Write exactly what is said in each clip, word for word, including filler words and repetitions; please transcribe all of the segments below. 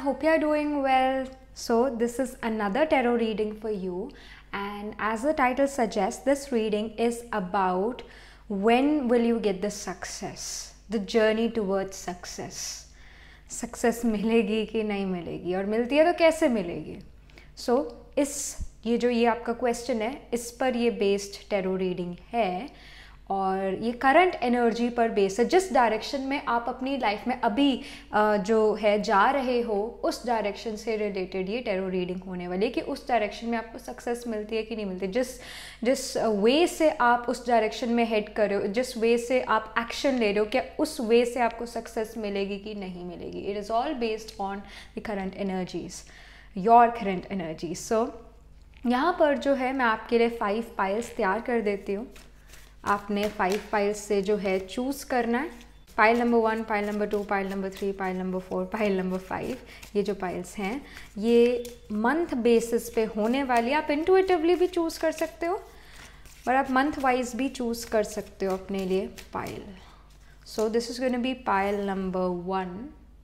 hope you are doing well. So this is another tarot reading for you, and as the title suggests, this reading is about when will you get the success, the journey towards success. Success मिलेगी कि नहीं मिलेगी, और मिलती है तो कैसे मिलेगी. सो so, इस ये जो ये आपका क्वेश्चन है, इस पर ये बेस्ड टैरो रीडिंग है, और ये करंट एनर्जी पर बेस्ड है. जिस डायरेक्शन में आप अपनी लाइफ में अभी जो है जा रहे हो, उस डायरेक्शन से रिलेटेड ये टैरो रीडिंग होने वाली है कि उस डायरेक्शन में आपको सक्सेस मिलती है कि नहीं मिलती. जिस जिस वे से आप उस डायरेक्शन में हेड कर रहे हो, जिस वे से आप एक्शन ले रहे हो, क्या उस वे से आपको सक्सेस मिलेगी कि नहीं मिलेगी. It is all based on the current energies, your current energies. So यहाँ पर जो है मैं आपके लिए फाइव पाइल्स तैयार कर देती हूँ. आपने फाइव पाइल्स से जो है चूज़ करना है. Pile number one, pile number two, pile number three, pile number four, pile number five. ये जो पाइल्स हैं ये मंथ बेसिस पे होने वाली. आप इंटुइटिवली भी चूज़ कर सकते हो, और आप मंथ वाइज भी चूज़ कर सकते हो अपने लिए pile. So this is going to be pile number one,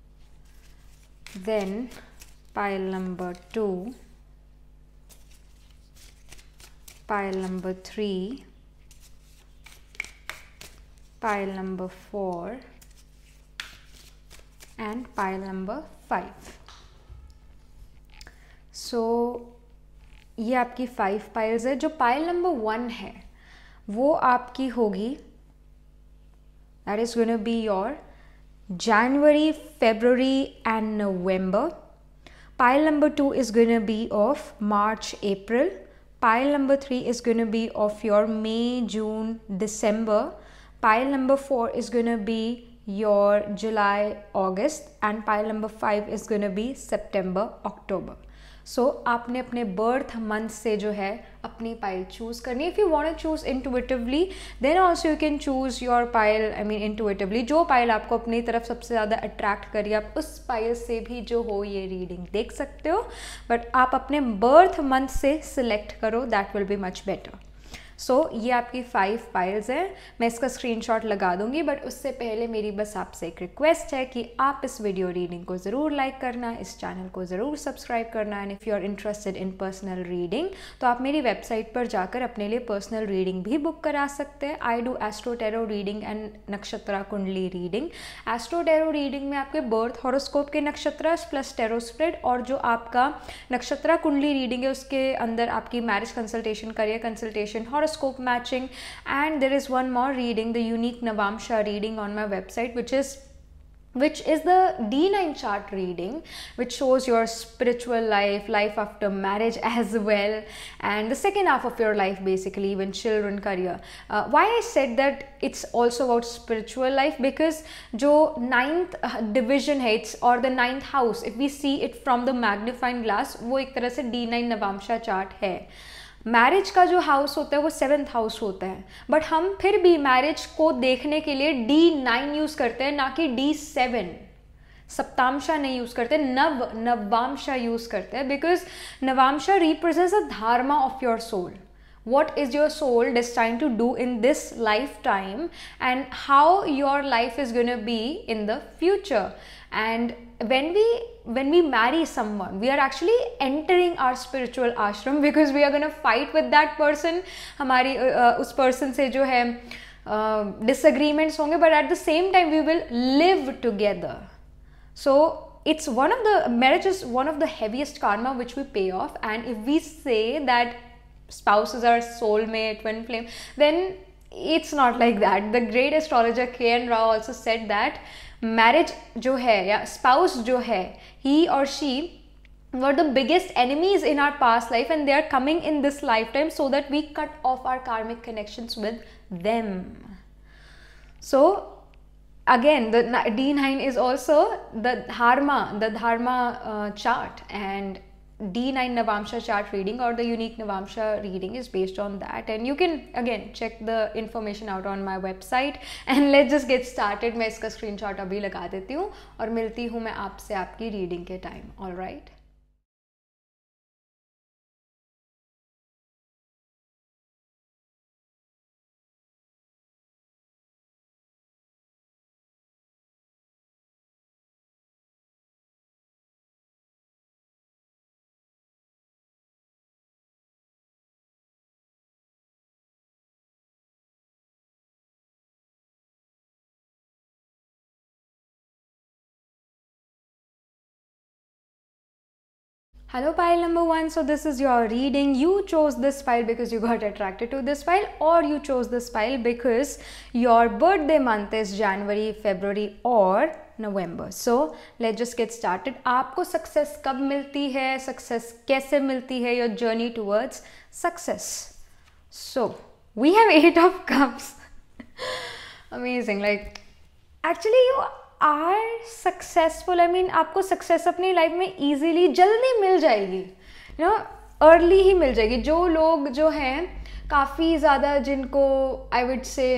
then pile number two, pile number three, pile number four and pile number five. So ये आपकी फाइव पाइल्स है. जो पाइल नंबर वन है वो आपकी होगी, that is going to be your January, February and November. Pile number two is going to be of March, April. Pile number three is going to be of your May, June, December. Pile number four is going to be your July, August, and pile number five is going to be September, October. So आपने अपने birth month से जो है अपनी pile choose करनी है. If you want to choose intuitively then also you can choose your pile, I mean intuitively जो pile आपको अपनी तरफ सबसे ज़्यादा अट्रैक्ट करिए, आप उस पाइल से भी जो हो ये रीडिंग देख सकते हो. बट आप अपने बर्थ मंथ से सिलेक्ट करो, that will be much better. So so, ये आपकी फाइव पाइल्स हैं. मैं इसका स्क्रीनशॉट लगा दूंगी, बट उससे पहले मेरी बस आपसे एक रिक्वेस्ट है कि आप इस वीडियो रीडिंग को ज़रूर लाइक करना, इस चैनल को ज़रूर सब्सक्राइब करना. And if you are interested in personal reading तो आप मेरी वेबसाइट पर जाकर अपने लिए पर्सनल रीडिंग भी बुक करा सकते हैं. I do astro tarot reading and nakshatra kundli reading. Astro tarot reading में आपके बर्थ हॉरोस्कोप के नक्षत्र प्लस टैरो स्प्रेड, और जो आपका नक्षत्रा कुंडली रीडिंग है उसके अंदर आपकी marriage consultation, career consultation, horoscope matching, and there is one more reading, the unique Navamsha reading on my website, which is which is the D nine chart reading, which shows your spiritual life, life after marriage as well, and the second half of your life, basically, even children, career. Uh, why I said that it's also about spiritual life, because जो ninth division है, it's or the ninth house, if we see it from the magnifying glass, वो एक तरह से D nine Navamsha chart है. Marriage का जो house होता है वो सेवन्थ हाउस होता है, बट हम फिर भी मैरिज को देखने के लिए डी नाइन यूज़ करते हैं, ना कि डी सेवन. सप्तामशा नहीं यूज़ करते, नव नवामशा यूज़ करते हैं, because Navamsha represents the dharma of your soul. What is your soul destined to do in this lifetime, and how your life is going to be in the future. And when we when we marry someone, we are actually entering our spiritual ashram, because we are going to fight with that person. हमारी uh, उस person से जो है uh, disagreements होंगे, but at the same time we will live together. So it's one of the marriage is one of the heaviest karma which we pay off. And if we say that spouses are soulmate, twin flame, then it's not like that. The great astrologer K N Rao also said that marriage जो है या spouse जो है, he or she were the biggest enemies in our past life, and they are coming in this lifetime so that we cut off our karmic connections with them. So again, the D nine is also the dharma, the dharma uh, chart, and D nine Navamsha chart reading or the unique Navamsha reading is based on that. And you can again check the information out on my website. And let's just get started. मैं इसका screenshot अभी लगा देती हूँ और मिलती हूँ मैं आपसे आपकी reading के time. All right. Hello pile number one, so this is your reading. You chose this pile because you got attracted to this pile, or you chose this pile because your birthday month is January, February or November. So let's just get started. आपको success कब मिलती है, success कैसे मिलती है, your journey towards success. So we have eight of cups. Amazing. Like actually you are successful. I mean आपको success अपनी life में ईजीली जल्दी मिल जाएगी, यू नो अर्ली ही मिल जाएगी. जो लोग जो हैं काफ़ी ज़्यादा, जिनको आई वुड से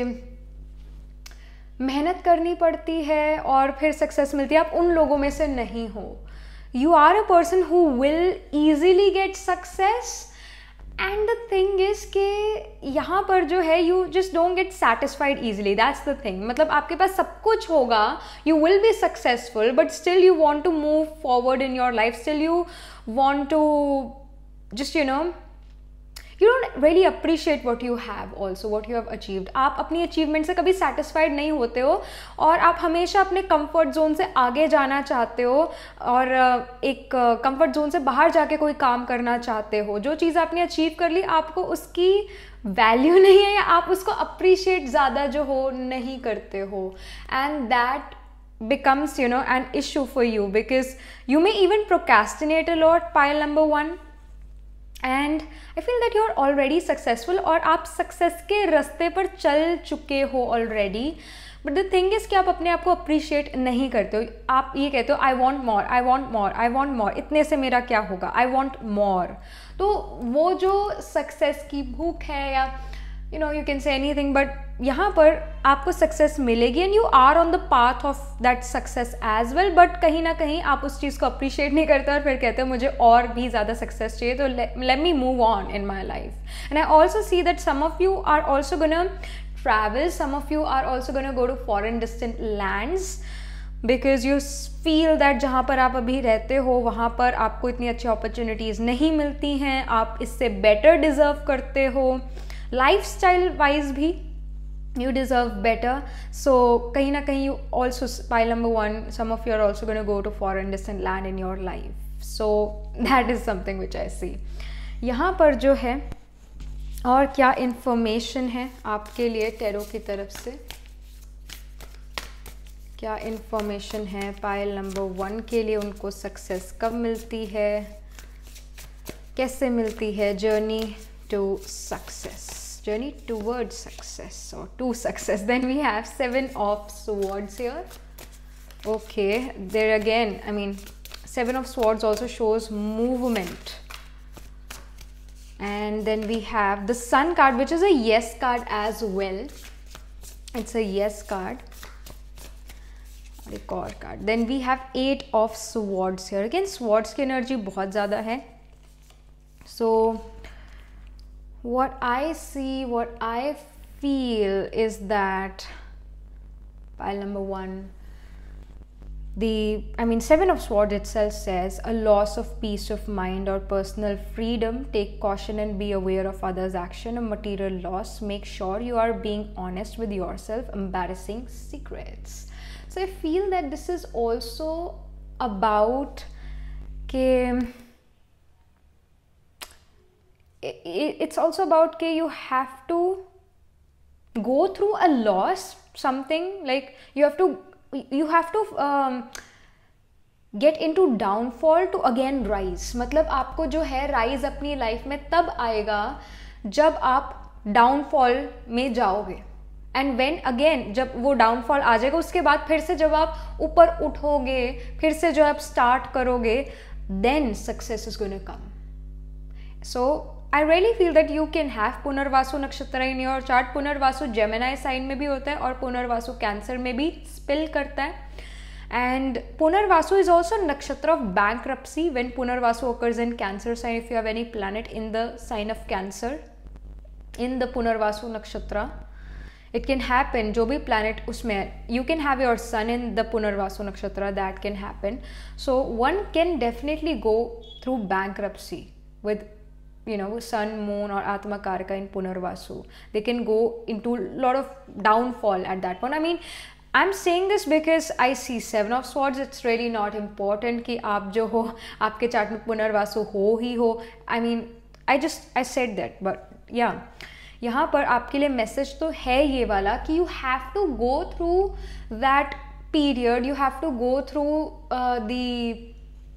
मेहनत करनी पड़ती है और फिर सक्सेस मिलती है, आप उन लोगों में से नहीं हो. You are a person who will easily get success. And the thing is कि यहाँ पर जो है you just don't get satisfied easily. That's the thing. मतलब आपके पास सब कुछ होगा, you will be successful, but still you want to move forward in your life. Still you want to just you know you don't really appreciate what you have also, what you have achieved. आप अपनी achievement से कभी satisfied नहीं होते हो और आप हमेशा अपने कंफर्ट जोन से आगे जाना चाहते हो और एक कंफर्ट जोन से बाहर जाके कोई काम करना चाहते हो. जो चीज़ आपने अचीव कर ली, आपको उसकी वैल्यू नहीं है या आप उसको अप्रिशिएट ज़्यादा जो हो नहीं करते हो. And that becomes, you know, an issue for you because you may even procrastinate a lot, pile number one. And I feel that you are already successful और आप सक्सेस के रास्ते पर चल चुके हो already. But the thing is कि आप अपने आप को अप्रिशिएट नहीं करते हो. आप ये कहते हो I want more, I want more, I want more, इतने से मेरा क्या होगा, आई वॉन्ट मोर. तो वो जो सक्सेस की भूख है या you know you can say anything, but यहाँ पर आपको सक्सेस मिलेगी and you are on the path of that success as well. But कहीं ना कहीं आप उस चीज़ को अप्रिशिएट नहीं करते और फिर कहते हो मुझे और भी ज़्यादा सक्सेस चाहिए, तो let me move on in my life. And I also see that some of you are also gonna travel, some of you are also gonna go to foreign distant lands because you feel that जहाँ पर आप अभी रहते हो वहाँ पर आपको इतनी अच्छी अपॉर्चुनिटीज़ नहीं मिलती हैं, आप इससे बेटर डिज़र्व करते हो. लाइफस्टाइल वाइज भी you deserve better. So kahin na kahin you also, pile number one, some of you are also going to go to foreign distant land in your life. So that is something which I see. यहाँ पर जो है और क्या information है आपके लिए tarot की तरफ से, क्या information है pile number one के लिए, उनको success कब मिलती है, कैसे मिलती है, journey to success, journey towards success or to success. Then we have seven of swords here. Okay, there again, I mean seven of swords also shows movement. And then we have the sun card, which is a yes card as well. It's a yes card. एक और card. Then we have eight of swords here. Again swords की energy बहुत ज़्यादा है. So what I see, what I feel is that pile number one, the I mean seven of swords itself says a loss of peace of mind or personal freedom. Take caution and be aware of others' action. A material loss. Make sure you are being honest with yourself. Embarrassing secrets. So I feel that this is also about ke it's also about that you have to go through a loss, something like you have to you have to um, get into downfall to again rise. मतलब आपको जो है rise अपनी life में तब आएगा जब आप डाउनफॉल में जाओगे. एंड व्हेन अगेन जब वो डाउनफॉल आ जाएगा, उसके बाद फिर से जब आप ऊपर उठोगे, फिर से जो आप स्टार्ट करोगे, then success is going to come. So I really feel that you can have Punarvasu nakshatra in your chart. Punarvasu Gemini sign में भी होता है और पुनर्वासु कैंसर में भी स्पिल करता है. And पुनर्वासु is also नक्षत्र of bankruptcy. When पुनर्वासु occurs in cancer sign, if you have any planet in the sign of cancer in the पुनर्वासु नक्षत्र, it can happen. जो भी planet उसमें है, you can have your sun in the पुनर्वासु नक्षत्र, that can happen. So one can definitely go through bankruptcy with you know sun, moon or atma karaka in punarvasu. They can go into a lot of downfall at that point. I mean I am saying this because I see seven of swords. It's really not important कि आप जो हो आपके chart में पुनर्वासु हो ही हो. I mean I just I said that. But या यहाँ पर आपके लिए मैसेज तो है ये वाला कि you have to go through that period, you have to go through the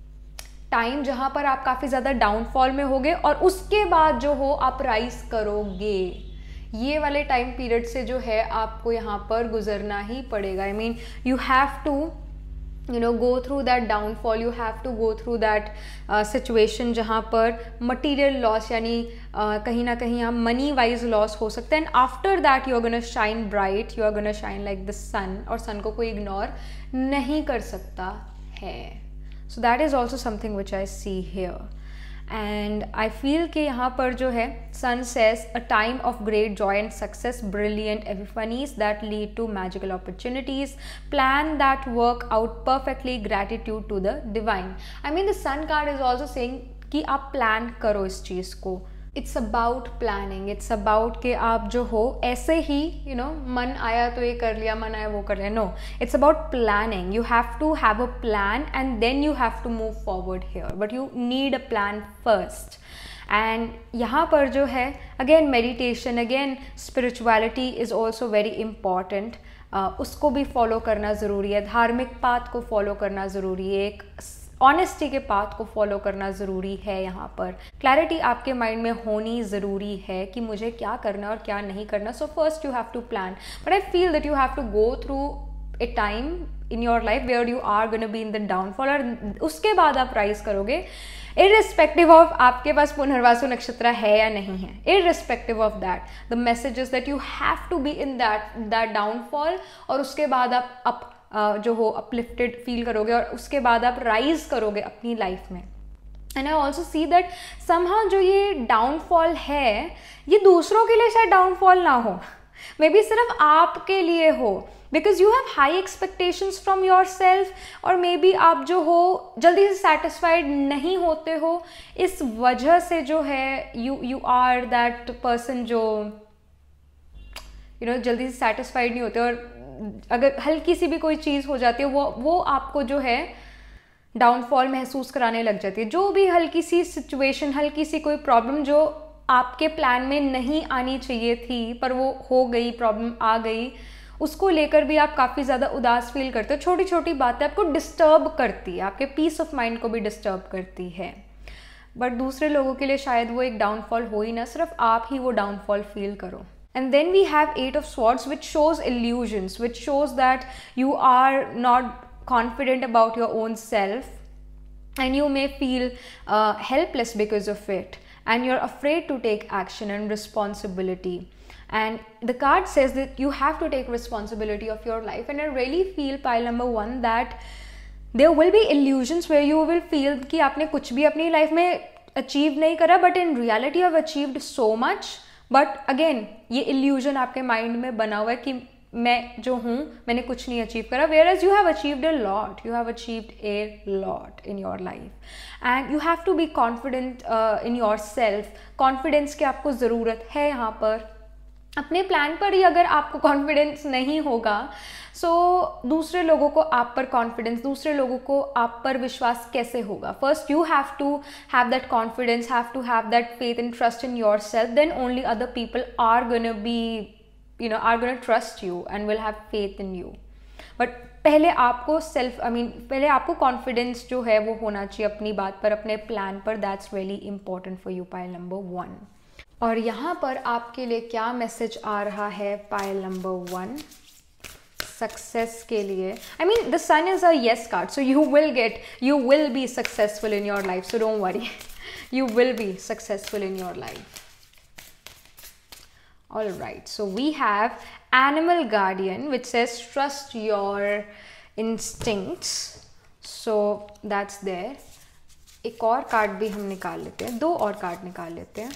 time जहाँ पर आप काफ़ी ज़्यादा डाउनफॉल में होगे और उसके बाद जो हो आप राइज करोगे. ये वाले टाइम पीरियड से जो है आपको यहाँ पर गुजरना ही पड़ेगा. I mean you have to you know go through that downfall, you have to go through that situation जहाँ पर मटीरियल लॉस यानी uh, कहीं ना कहीं यहाँ मनी वाइज लॉस हो सकता है. And after that you are gonna shine bright, you are gonna shine like the sun. और सन को कोई इग्नोर नहीं कर सकता है. So that is also something which I see here. And I feel कि यहाँ पर जो है sun says a time of great joy and success, brilliant epiphanies that lead to magical opportunities, plan that work out perfectly, gratitude to the divine. I mean the sun card is also saying कि आप plan करो इस चीज़ को. It's about planning, it's about कि आप जो हो ऐसे ही यू नो मन आया तो ये कर लिया, मन आया वो कर लिया. No, it's about planning. You have to have a plan and then you have to move forward here, but you need a plan first. And यहाँ पर जो है again meditation, again spirituality is also very important. उसको भी follow करना ज़रूरी है, धार्मिक पाथ को फॉलो करना ज़रूरी है, एक ऑनेस्टी के पाथ को फॉलो करना ज़रूरी है. यहाँ पर क्लैरिटी आपके माइंड में होनी ज़रूरी है कि मुझे क्या करना और क्या नहीं करना. So first you have to plan, but I feel that you have to go through a time in your life where you are gonna be in the downfall, और उसके बाद आप राइज करोगे इररिस्पेक्टिव ऑफ आपके पास पुनर्वासु नक्षत्र है या नहीं है. Irrespective of that the message is that you have to be in that that downfall, और उसके बाद आप अप Uh, जो हो अपलिफ्टेड फील करोगे और उसके बाद आप राइज करोगे अपनी लाइफ में. And I also see that somehow जो ये डाउनफॉल है ये दूसरों के लिए शायद डाउनफॉल ना हो, मे बी सिर्फ आपके लिए हो, because you have high expectations from yourself, और मे बी आप जो हो जल्दी से सेटिस्फाइड नहीं होते हो. इस वजह से जो है you you are that person जो यू नो जल्दी से सेटिस्फाइड नहीं होते, और अगर हल्की सी भी कोई चीज़ हो जाती है वो वो आपको जो है डाउनफॉल महसूस कराने लग जाती है. जो भी हल्की सी सिचुएशन, हल्की सी कोई प्रॉब्लम जो आपके प्लान में नहीं आनी चाहिए थी पर वो हो गई, प्रॉब्लम आ गई, उसको लेकर भी आप काफ़ी ज़्यादा उदास फील करते हो. छोटी छोटी बातें आपको डिस्टर्ब करती है, आपके पीस ऑफ माइंड को भी डिस्टर्ब करती है. बट दूसरे लोगों के लिए शायद वो एक डाउनफॉल हो ही ना, सिर्फ आप ही वो डाउनफॉल फील करो. And then we have eight of swords, which shows illusions, which shows that you are not confident about your own self, and you may feel uh, helpless because of it, and you're afraid to take action and responsibility. And the card says that you have to take responsibility of your life, and I really feel pile number one that there will be illusions where you will feel कि आपने कुछ भी अपनी life में achieve नहीं करा, but in reality you have achieved so much. But again ये illusion आपके माइंड में बना हुआ है कि मैं जो हूँ मैंने कुछ नहीं अचीव करा, whereas you have achieved a lot, you have achieved a lot in your life. And you have to be confident in yourself. Confidence की आपको ज़रूरत है यहाँ पर. अपने प्लान पर ही अगर आपको कॉन्फिडेंस नहीं होगा, सो so, दूसरे लोगों को आप पर कॉन्फिडेंस, दूसरे लोगों को आप पर विश्वास कैसे होगा. First you have to have that confidence, have to have that faith and trust in yourself, then only other people are gonna be you know are gonna trust you and will have faith in you. But पहले आपको self I mean पहले आपको confidence जो है वो होना चाहिए अपनी बात पर, अपने प्लान पर. That's really important for you, pile number one. और यहाँ पर आपके लिए क्या मैसेज आ रहा है पाइल नंबर वन सक्सेस के लिए. I mean the sun is a yes card, so you will get you will be successful in your life, so don't worry, you will be successful in your life. All right, so we have animal guardian, which says trust your instincts. So that's there. एक और card भी हम निकाल लेते हैं, दो और card निकाल लेते हैं.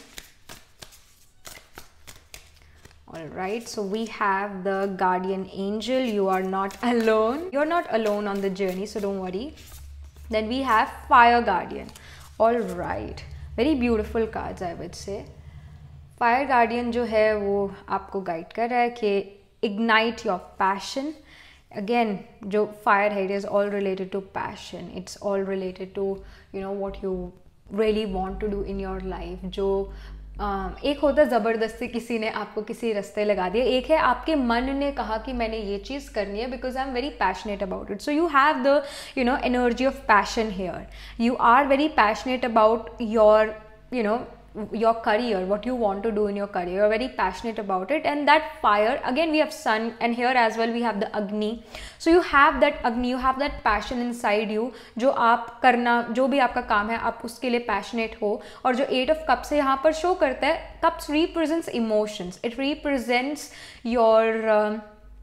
All right, so we have the guardian angel. You are not alone. You're not alone on the journey, so don't worry. Then we have fire guardian. All right, very beautiful cards, I would say. Fire guardian जो है वो आपको guide कर रहा है कि ignite your passion, again जो fire है, it is all related to passion, it's all related to you know what you really want to do in your life. जो Uh, एक होता है ज़बरदस्ती किसी ने आपको किसी रास्ते लगा दिया, एक है आपके मन ने कहा कि मैंने ये चीज़ करनी है because I am very passionate about it. So you have the you know energy of passion here. You are very passionate about your you know your career, what you want to do in your career. You're very passionate about it, and that fire, again we have sun, and here as well we have the agni. So you have that agni, you have that passion inside you, जो आप करना, जो भी आपका काम है आप उसके लिए passionate हो. और जो eight of cups है यहाँ पर show करता है, cups represents emotions, it represents your uh,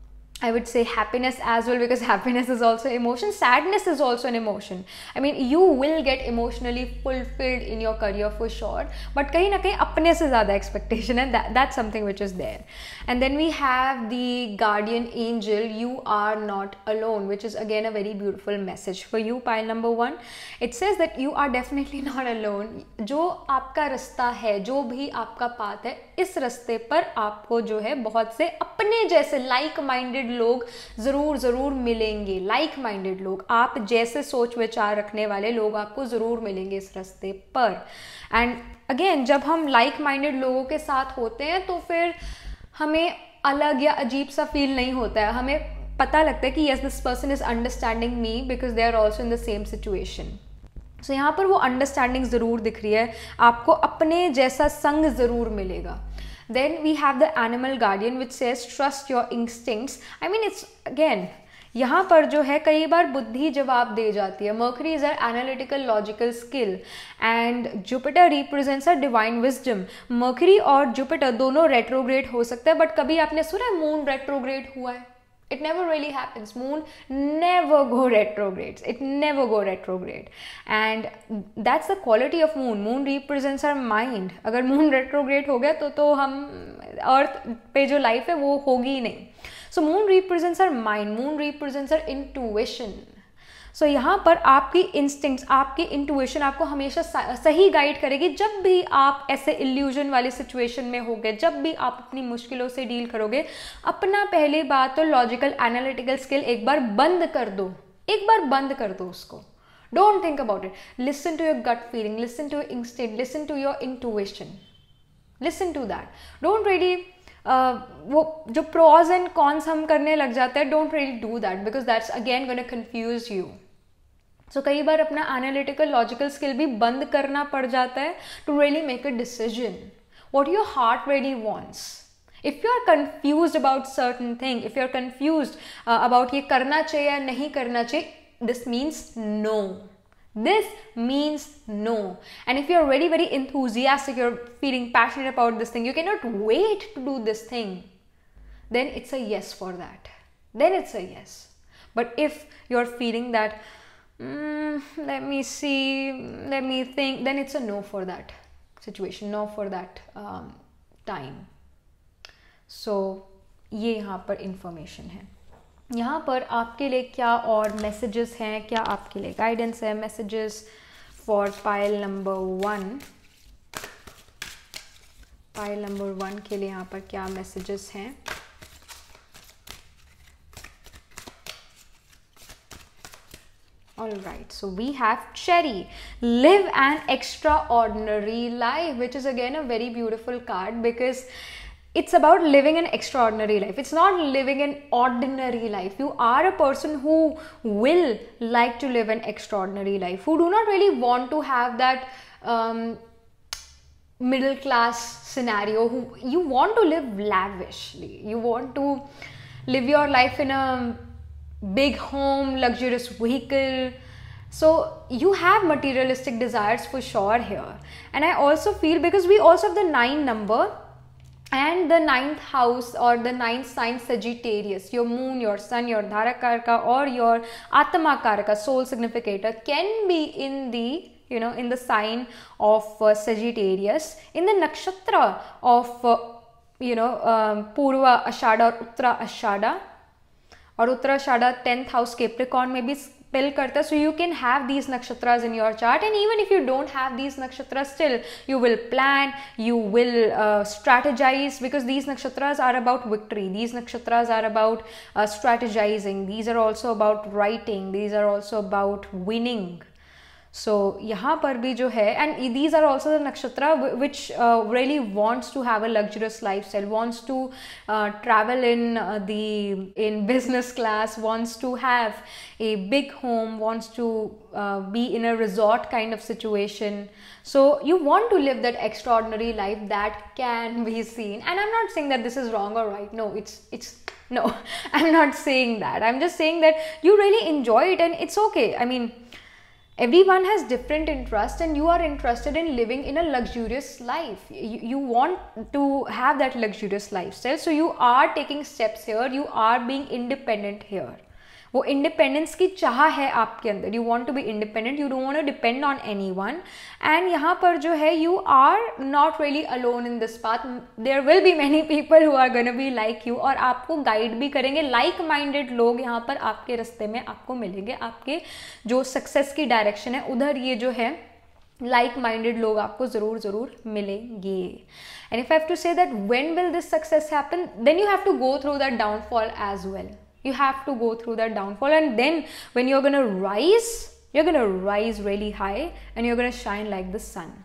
I would say happiness as well, because happiness is also emotion. Sadness is also an emotion. I mean, you will get emotionally fulfilled in your career for sure. But कहीं ना कहीं अपने से ज़्यादा expectation है. That that's something which is there. And then we have the guardian angel. You are not alone, which is again a very beautiful message for you, pile number one. It says that you are definitely not alone. जो आपका रास्ता है, जो भी आपका path है, इस रास्ते पर आपको जो है बहुत से अपने जैसे लाइक माइंडेड लोग ज़रूर ज़रूर मिलेंगे. लाइक माइंडेड लोग, आप जैसे सोच विचार रखने वाले लोग आपको ज़रूर मिलेंगे इस रास्ते पर. एंड अगेन जब हम लाइक माइंडेड लोगों के साथ होते हैं तो फिर हमें अलग या अजीब सा फील नहीं होता है. हमें पता लगता है कि yes this person is understanding me because they are also in the same situation. So यहाँ पर वो अंडरस्टैंडिंग ज़रूर दिख रही है, आपको अपने जैसा संग ज़रूर मिलेगा. Then we have the animal guardian which says trust your instincts. I mean it's again यहाँ पर जो है कई बार बुद्धि जवाब दे जाती है. Mercury is our analytical logical skill and Jupiter represents a divine wisdom. Mercury और Jupiter दोनों retrograde हो सकते हैं, but कभी आपने सुना है moon retrograde हुआ है? It never really happens. Moon never go retrogrades. It never go retrograde. And that's the quality of moon. Moon represents our mind. अगर moon retrograde हो गया तो तो हम अर्थ पे जो लाइफ है वो होगी ही नहीं. So moon represents our mind. Moon represents our intuition. So so, यहाँ पर आपकी इंस्टिंक्ट्स, आपकी इंट्यूशन आपको हमेशा सही गाइड करेगी. जब भी आप ऐसे इल्यूजन वाली सिचुएशन में होगे, जब भी आप अपनी मुश्किलों से डील करोगे, अपना पहली बात तो लॉजिकल एनालिटिकल स्किल एक बार बंद कर दो. एक बार बंद कर दो उसको. Don't think about it. Listen to your gut feeling, listen to your instinct, listen to your intuition, listen to that. Don't really Uh, वो जो प्रोज एंड कॉन्स हम करने लग जाते हैं, don't really do that because that's again gonna confuse you. So कई बार अपना एनालिटिकल लॉजिकल स्किल भी बंद करना पड़ जाता है to really make a decision what your heart really wants. If you are confused about certain thing, if you are confused about ये करना चाहिए या नहीं करना चाहिए, this means no. This means no. And if you're very very enthusiastic, you're feeling passionate about this thing, you cannot wait to do this thing, then it's a yes for that. Then it's a yes. But if you're feeling that mm, let me see, let me think, then it's a no for that situation, no for that um, time. So ये यहाँ पर information है. यहाँ पर आपके लिए क्या और मैसेजेस हैं, क्या आपके लिए गाइडेंस है, messages for pile number one. Pile number one के लिए यहाँ पर क्या मैसेजेस हैं. All right, so we have Cherry. Live an extraordinary life, which is again a very beautiful card because it's about living an extraordinary life. It's not living an ordinary life. You are a person who will like to live an extraordinary life, who do not really want to have that um, middle class scenario, who you want to live lavishly. You want to live your life in a big home, luxurious vehicle. So you have materialistic desires for sure here. And I also feel because we also have the nine number, and the ninth house or the ninth sign Sagittarius, your moon, your sun, your Dharakarka or your Atmakarka, soul significator, can be in the, you know, in the sign of uh, Sagittarius, in the nakshatra of, uh, you know, um, Purva Ashada or Uttara Ashada, और Uttara Ashada tenth house Capricorn में भी spill karta, so you can have these nakshatras in your chart. And even if you don't have these nakshatras, still you will plan, you will uh, strategize, because these nakshatras are about victory, these nakshatras are about uh, strategizing, these are also about writing, these are also about winning. So यहाँ पर भी जो है, and these are also the nakshatra which uh, really wants to have a luxurious lifestyle, wants to uh, travel in uh, the in business class, wants to have a big home, wants to uh, be in a resort kind of situation. So you want to live that extraordinary life that can be seen. And I'm not saying that this is wrong or right. No, it's it's no, I'm not saying that. I'm just saying that you really enjoy it and it's okay. I mean, everyone has different interests, and you are interested in living in a luxurious life. You, you want to have that luxurious lifestyle, so you are taking steps here, you are being independent here. वो independence की चाह है आपके अंदर, you want to be independent, you don't want to depend on anyone. And यहाँ पर जो है, you are not really alone in this path. There will be many people who are gonna be like you, और आपको guide भी करेंगे. Like minded लोग यहाँ पर आपके रास्ते में आपको मिलेंगे, आपके जो सक्सेस की डायरेक्शन है उधर ये जो है लाइक माइंडेड लोग आपको ज़रूर ज़रूर मिलेंगे. And if I have to say that when will this success happen, then you have to go through that downfall as well. You have to go through that downfall, and then when you're going to rise, you're going to rise really high and you're going to shine like the sun.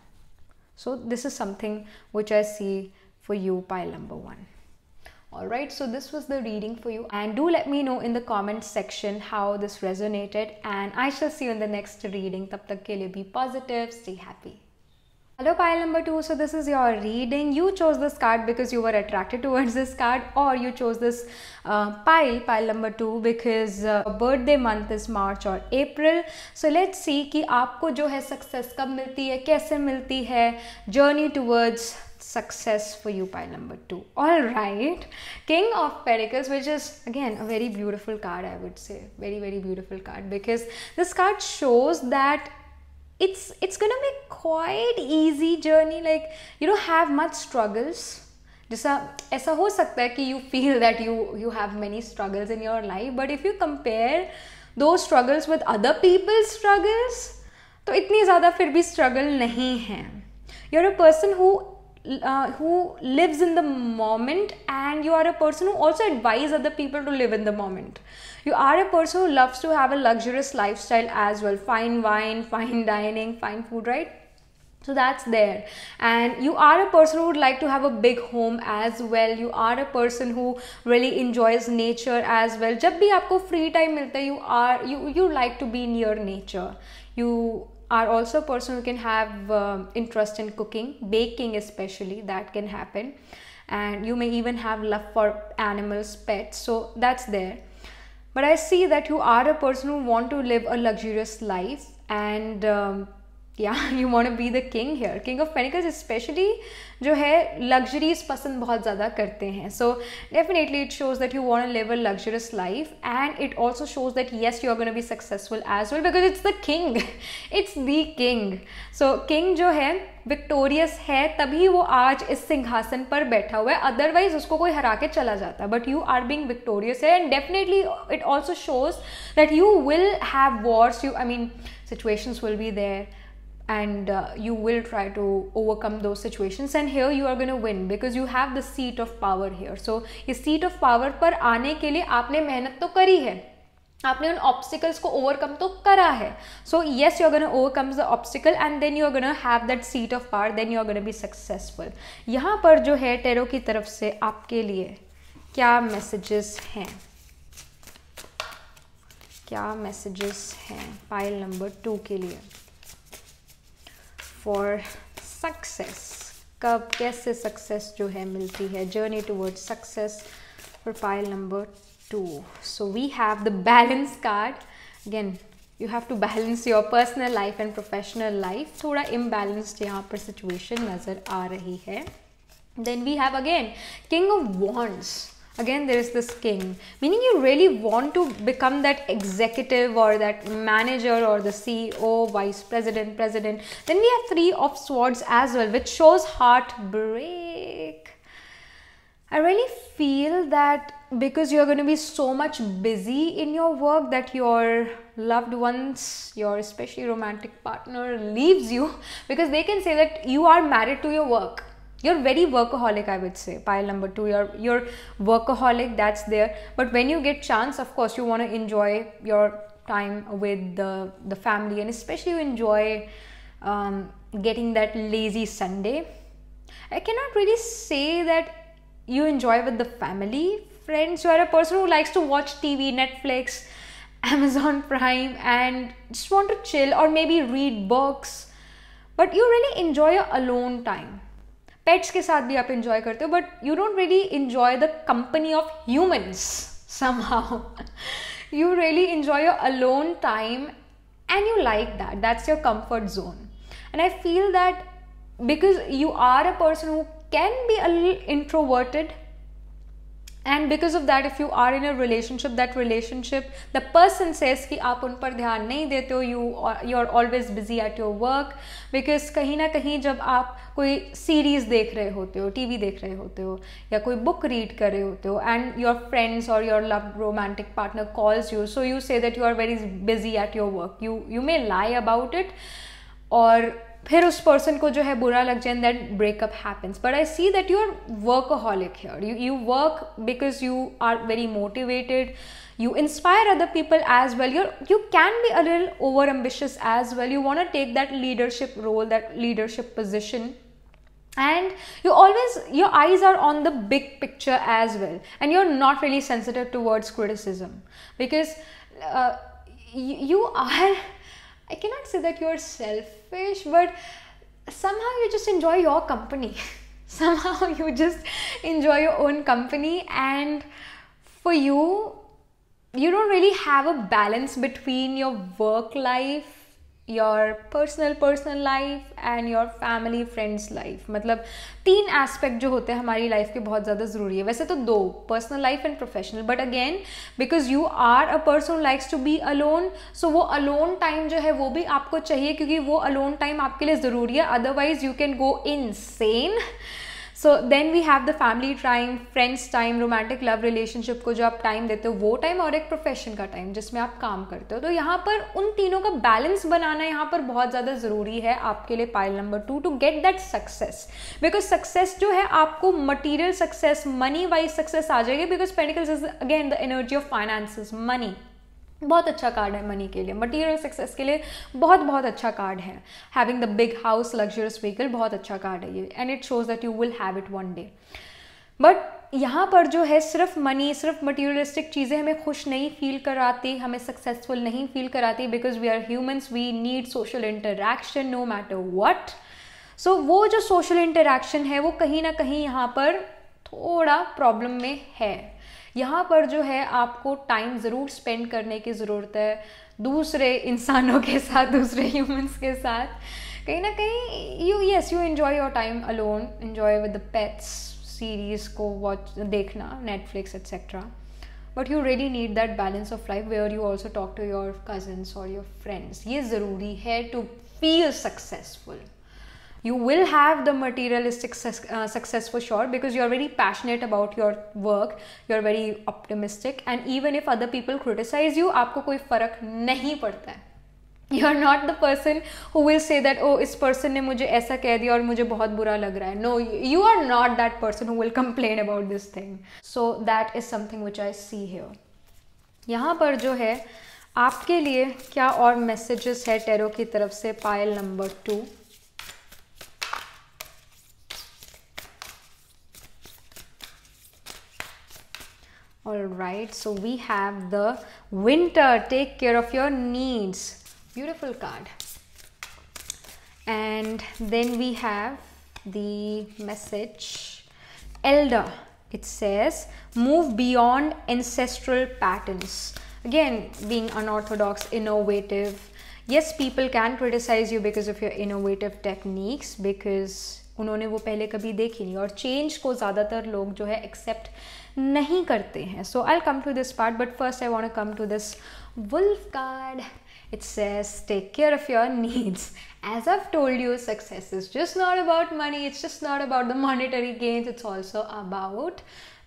So this is something which I see for you, pile number one. Alright, so this was the reading for you, and do let me know in the comment section how this resonated, and I shall see you in the next reading. Tab tak ke liye be positive, stay happy. Hello pile number two, so this is your reading. You chose this card because you were attracted towards this card, or you chose this uh, pile, pile number two, because uh, birthday month is March or April. So let's see कि आपको जो है success कब मिलती है, कैसे मिलती है, journey towards success for you, pile number two. All right, King of Pentacles, which is again a very beautiful card, I would say, very very beautiful card, because this card shows that it's it's gonna be quite easy journey, like you don't have much struggles. जैसा ऐसा हो सकता है कि you feel that you you have many struggles in your life, but if you compare those struggles with other people's struggles, तो इतनी ज़्यादा फिर भी struggle नहीं है. You're a person who Uh, who lives in the moment, and you are a person who also advise other people to live in the moment. You are a person who loves to have a luxurious lifestyle as well, fine wine, fine dining, fine food, right? So that's there. And you are a person who would like to have a big home as well. You are a person who really enjoys nature as well. जब भी आपको free time मिलता है, you are you you like to be near nature. You are also a person who can have uh, interest in cooking, baking especially, that can happen. And you may even have love for animals, pets, so that's there. But I see that you are a person who want to live a luxurious life, and um, yeah, you want to be the king here. King of Pentacles especially जो है luxuries पसंद बहुत ज़्यादा करते हैं. So definitely it shows that you want to live a luxurious life, and it also shows that yes, you are going to be successful as well, because it's the king. It's the king. So king जो है victorious है, तभी वो आज इस सिंहासन पर बैठा हुआ है. Otherwise उसको कोई हरा के चला जाता. But you are being victorious here, and definitely it also shows that you will have wars. You, I mean, situations will be there, and uh, you will try to overcome those situations, and here you are going to win because you have the seat of power here. So इस seat of power पर आने के लिए आपने मेहनत तो करी है, आपने उन ऑब्स्टिकल्स को ओवरकम तो करा है. So yes, you are gonna overcome the obstacle, and then you are gonna have that seat of power, then you are gonna be successful. यहाँ पर जो है टेरो की तरफ से आपके लिए क्या मैसेजेस हैं, क्या मैसेजेस हैं पाइल नंबर टू के लिए फॉर सक्सेस. कब कैसे सक्सेस जो है मिलती है, journey towards success for pile number two. So we have the balance card. Again you have to balance your personal life and professional life. थोड़ा इम्बैलेंस्ड यहाँ पर सिचुएशन नज़र आ रही है. Then we have again king of wands. Again there is this king, meaning you really want to become that executive or that manager or the C E O, vice president, president. Then we have three of swords as well, which shows heartbreak. I really feel that because you're going to be so much busy in your work that your loved ones, your especially romantic partner, leaves you, because they can say that you are married to your work. You're very workaholic, I would say. Pile number two, you're, you're workaholic, that's there. But when you get chance, of course, you want to enjoy your time with the, the family, and especially you enjoy um, getting that lazy Sunday. I cannot really say that you enjoy with the family. Friends, you are a person who likes to watch T V, Netflix, Amazon Prime, and just want to chill or maybe read books. But you really enjoy your alone time. Pets के साथ भी आप enjoy करते हो, but you don't really enjoy the company of humans somehow. You really enjoy your alone time, and you like that. That's your comfort zone. And I feel that because you are a person who can be a little introverted, and because of that, if you are in a relationship, that relationship, the person says कि आप उन पर ध्यान नहीं देते हो, you you are always busy at your work, because कहीं ना कहीं जब आप कोई सीरीज देख रहे होते हो, टीवी देख रहे होते हो, या कोई बुक रीड कर रहे होते हो, and your friends or your loved romantic partner calls you, so you say that you are very busy at your work. You you may lie about it, और फिर उस पर्सन को जो है बुरा लग जाए, that breakup happens. But I see that you are workaholic here. You you work because you are very motivated. You inspire other people as well. You you can be a little over ambitious as well. You want to take that leadership role, that leadership position, and you always, your eyes are on the big picture as well, and you're not really sensitive towards criticism, because uh, you, you are, I cannot say that you're selfish, but somehow you just enjoy your company. Somehow you just enjoy your own company, and for you, you don't really have a balance between your work life, your personal personal life, and your family friends life. मतलब तीन aspect जो होते हैं हमारी life के बहुत ज़्यादा ज़रूरी है. वैसे तो दो, personal life and professional, but again because you are a person likes to be alone, so वो अलोन टाइम जो है वो भी आपको चाहिए, क्योंकि वो अलोन टाइम आपके लिए ज़रूरी है. Otherwise you can go insane. So then we have the family time, friends time, romantic love relationship को जो आप टाइम देते हो वो टाइम, और एक प्रोफेशन का टाइम जिसमें आप काम करते हो. तो यहाँ पर उन तीनों का बैलेंस बनाना यहाँ पर बहुत ज़्यादा ज़रूरी है आपके लिए, pile number two, to get that success. Because success जो है आपको material success, money wise success आ जाएगी, because pentacles is again the energy of finances, money. बहुत अच्छा कार्ड है मनी के लिए, मटीरियल सक्सेस के लिए बहुत बहुत अच्छा कार्ड है. Having the big house, luxurious vehicle, बहुत अच्छा कार्ड है ये, and it shows that you will have it one day. But यहाँ पर जो है सिर्फ मनी, सिर्फ मटीरियलिस्टिक चीज़ें हमें खुश नहीं फील कराती, हमें सक्सेसफुल नहीं फील कराती, because we are humans, we need social interaction no matter what. So वो जो सोशल इंटरैक्शन है वो कहीं ना कहीं यहाँ पर थोड़ा प्रॉब्लम में है. यहाँ पर जो है आपको टाइम ज़रूर स्पेंड करने की ज़रूरत है दूसरे इंसानों के साथ, दूसरे ह्यूमंस के साथ. कहीं ना कहीं you yes you enjoy your time alone, enjoy with the pets, series को वॉच देखना, Netflix etcetera. But you really need that balance of life where you also talk to your cousins और your friends. ये ज़रूरी है to feel successful. You will have the materialistic uh, success for sure, because you are very passionate about your work, you are very optimistic, and even if other people criticize you, आपको कोई फ़र्क नहीं पड़ता है. You are not the person who will say that oh इस person ने मुझे ऐसा कह दिया और मुझे बहुत बुरा लग रहा है. No, you are not that person who will complain about this thing. So that is something which I see here. यहाँ पर जो है आपके लिए क्या और मैसेजेस है टेरो की तरफ से, pile number two. All right, so we have the winter, take care of your needs, beautiful card. And then we have the message elder. It says move beyond ancestral patterns. Again, being unorthodox, innovative. Yes, people can criticize you because of your innovative techniques, because उन्होंने वो पहले कभी देखी नहीं, और change को ज़्यादातर लोग जो है एक्सेप्ट नहीं करते हैं. So I will come to this part, but first I want to come to this wolf card. It says take care of your needs. As I've told you, success is just not about money, it's just not about the monetary gains, it's also about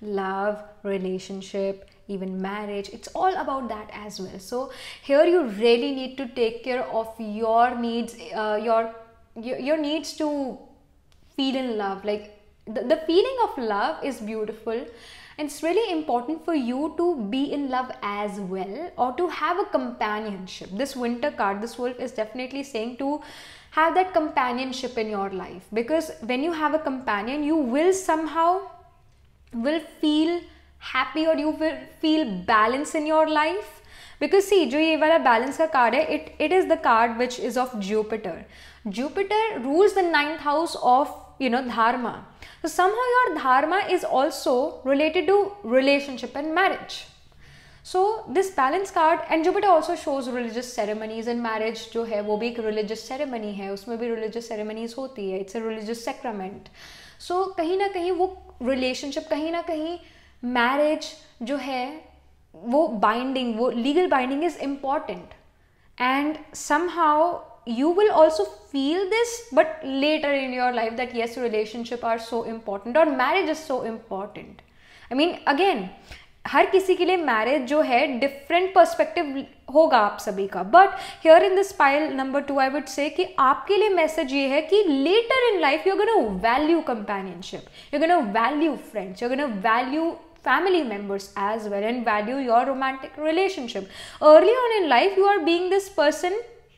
love, relationship, even marriage. It's all about that as well. So here you really need to take care of your needs, uh, your, your your needs to feel in love. Like the, the feeling of love is beautiful, and it's really important for you to be in love as well, or to have a companionship. This winter card, this wolf, is definitely saying to have that companionship in your life, because when you have a companion, you will somehow will feel happy, or you will feel balance in your life. Because see, जो ये वाला balance का card है, it it is the card which is of Jupiter. Jupiter rules the ninth house of, you know, dharma. So somehow your dharma is also related to relationship and marriage. So this balance card, and Jupiter also shows religious ceremonies, and marriage जो है वो भी एक religious ceremony है, उसमें भी religious ceremonies होती है. It's a religious sacrament. So कहीं ना कहीं वो relationship, कहीं ना कहीं marriage जो है वो binding, वो legal binding is important, and somehow you will also feel this, but later in your life, that yes, relationship are so important, or marriage is so important. I mean, again, हर किसी के लिए marriage जो है different perspective होगा आप सभी का, but here in this pile number two I would say कि आपके लिए मैसेज ये है कि later in life you are gonna value companionship, you are gonna value friends, you are gonna value family members as well, and value your romantic relationship. Early on in life, you are being this person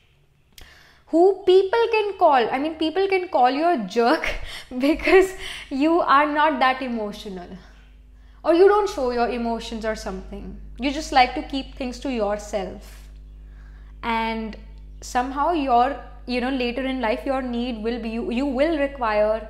who people can call, I mean people can call you a jerk because you are not that emotional, or you don't show your emotions or something. You just like to keep things to yourself, and somehow your, you know, later in life your need will be, you, you will require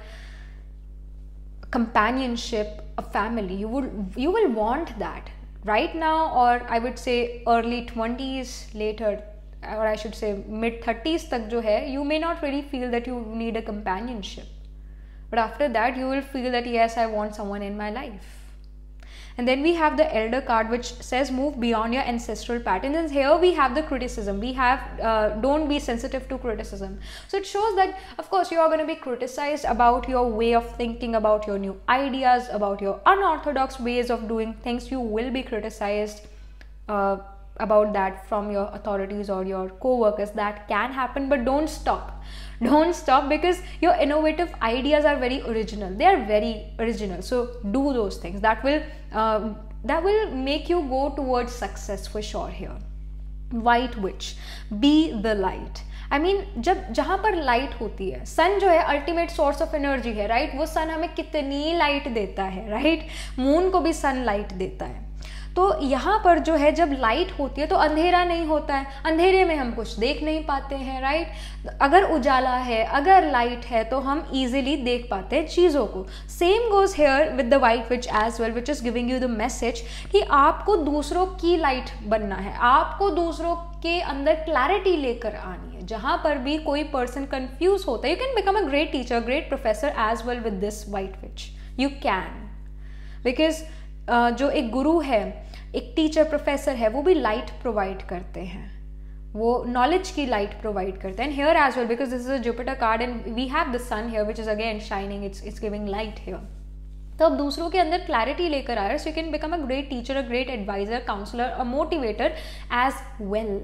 companionship, a family. You would, you will want that right now, or I would say early twenties, later, or I should say mid thirties tak jo hai, you may not really feel that you need a companionship, but after that you will feel that yes, I want someone in my life. And then we have the elder card, which says move beyond your ancestral patterns. And here we have the criticism. We have uh, don't be sensitive to criticism. So it shows that of course you are going to be criticized about your way of thinking, about your new ideas, about your unorthodox ways of doing things. You will be criticized uh, about that from your authorities or your co-workers. That can happen, but don't stop. Don't stop, because your innovative ideas are very original. They are very original. So do those things. That will um, that will make you go towards success for sure here. White Witch, be the light. I mean, जब जहाँ पर light होती है, sun जो है ultimate source of energy है, right? वो sun हमें कितनी लाइट देता है, राइट? मून को भी सन लाइट देता है. तो यहाँ पर जो है जब लाइट होती है तो अंधेरा नहीं होता है, अंधेरे में हम कुछ देख नहीं पाते हैं, राइट? अगर उजाला है, अगर लाइट है, तो हम इजीली देख पाते हैं चीज़ों को. Same goes here with the white witch as well, which is giving you the message कि आपको दूसरों की लाइट बनना है, आपको दूसरों के अंदर क्लैरिटी लेकर आनी है. जहाँ पर भी कोई पर्सन कंफ्यूज होता है, you can become a great teacher, great professor as well with this white witch. You can, because जो एक गुरु है, एक टीचर, प्रोफेसर है, वो भी लाइट प्रोवाइड करते हैं, वो नॉलेज की लाइट प्रोवाइड करते हैं. And here as well, because this is a Jupiter card and we have the sun here which is again shining, it's it's giving light here. तो अब दूसरों के अंदर क्लैरिटी लेकर आ रहे हैं. So you can become a great teacher, a great advisor, counsellor, a motivator as well.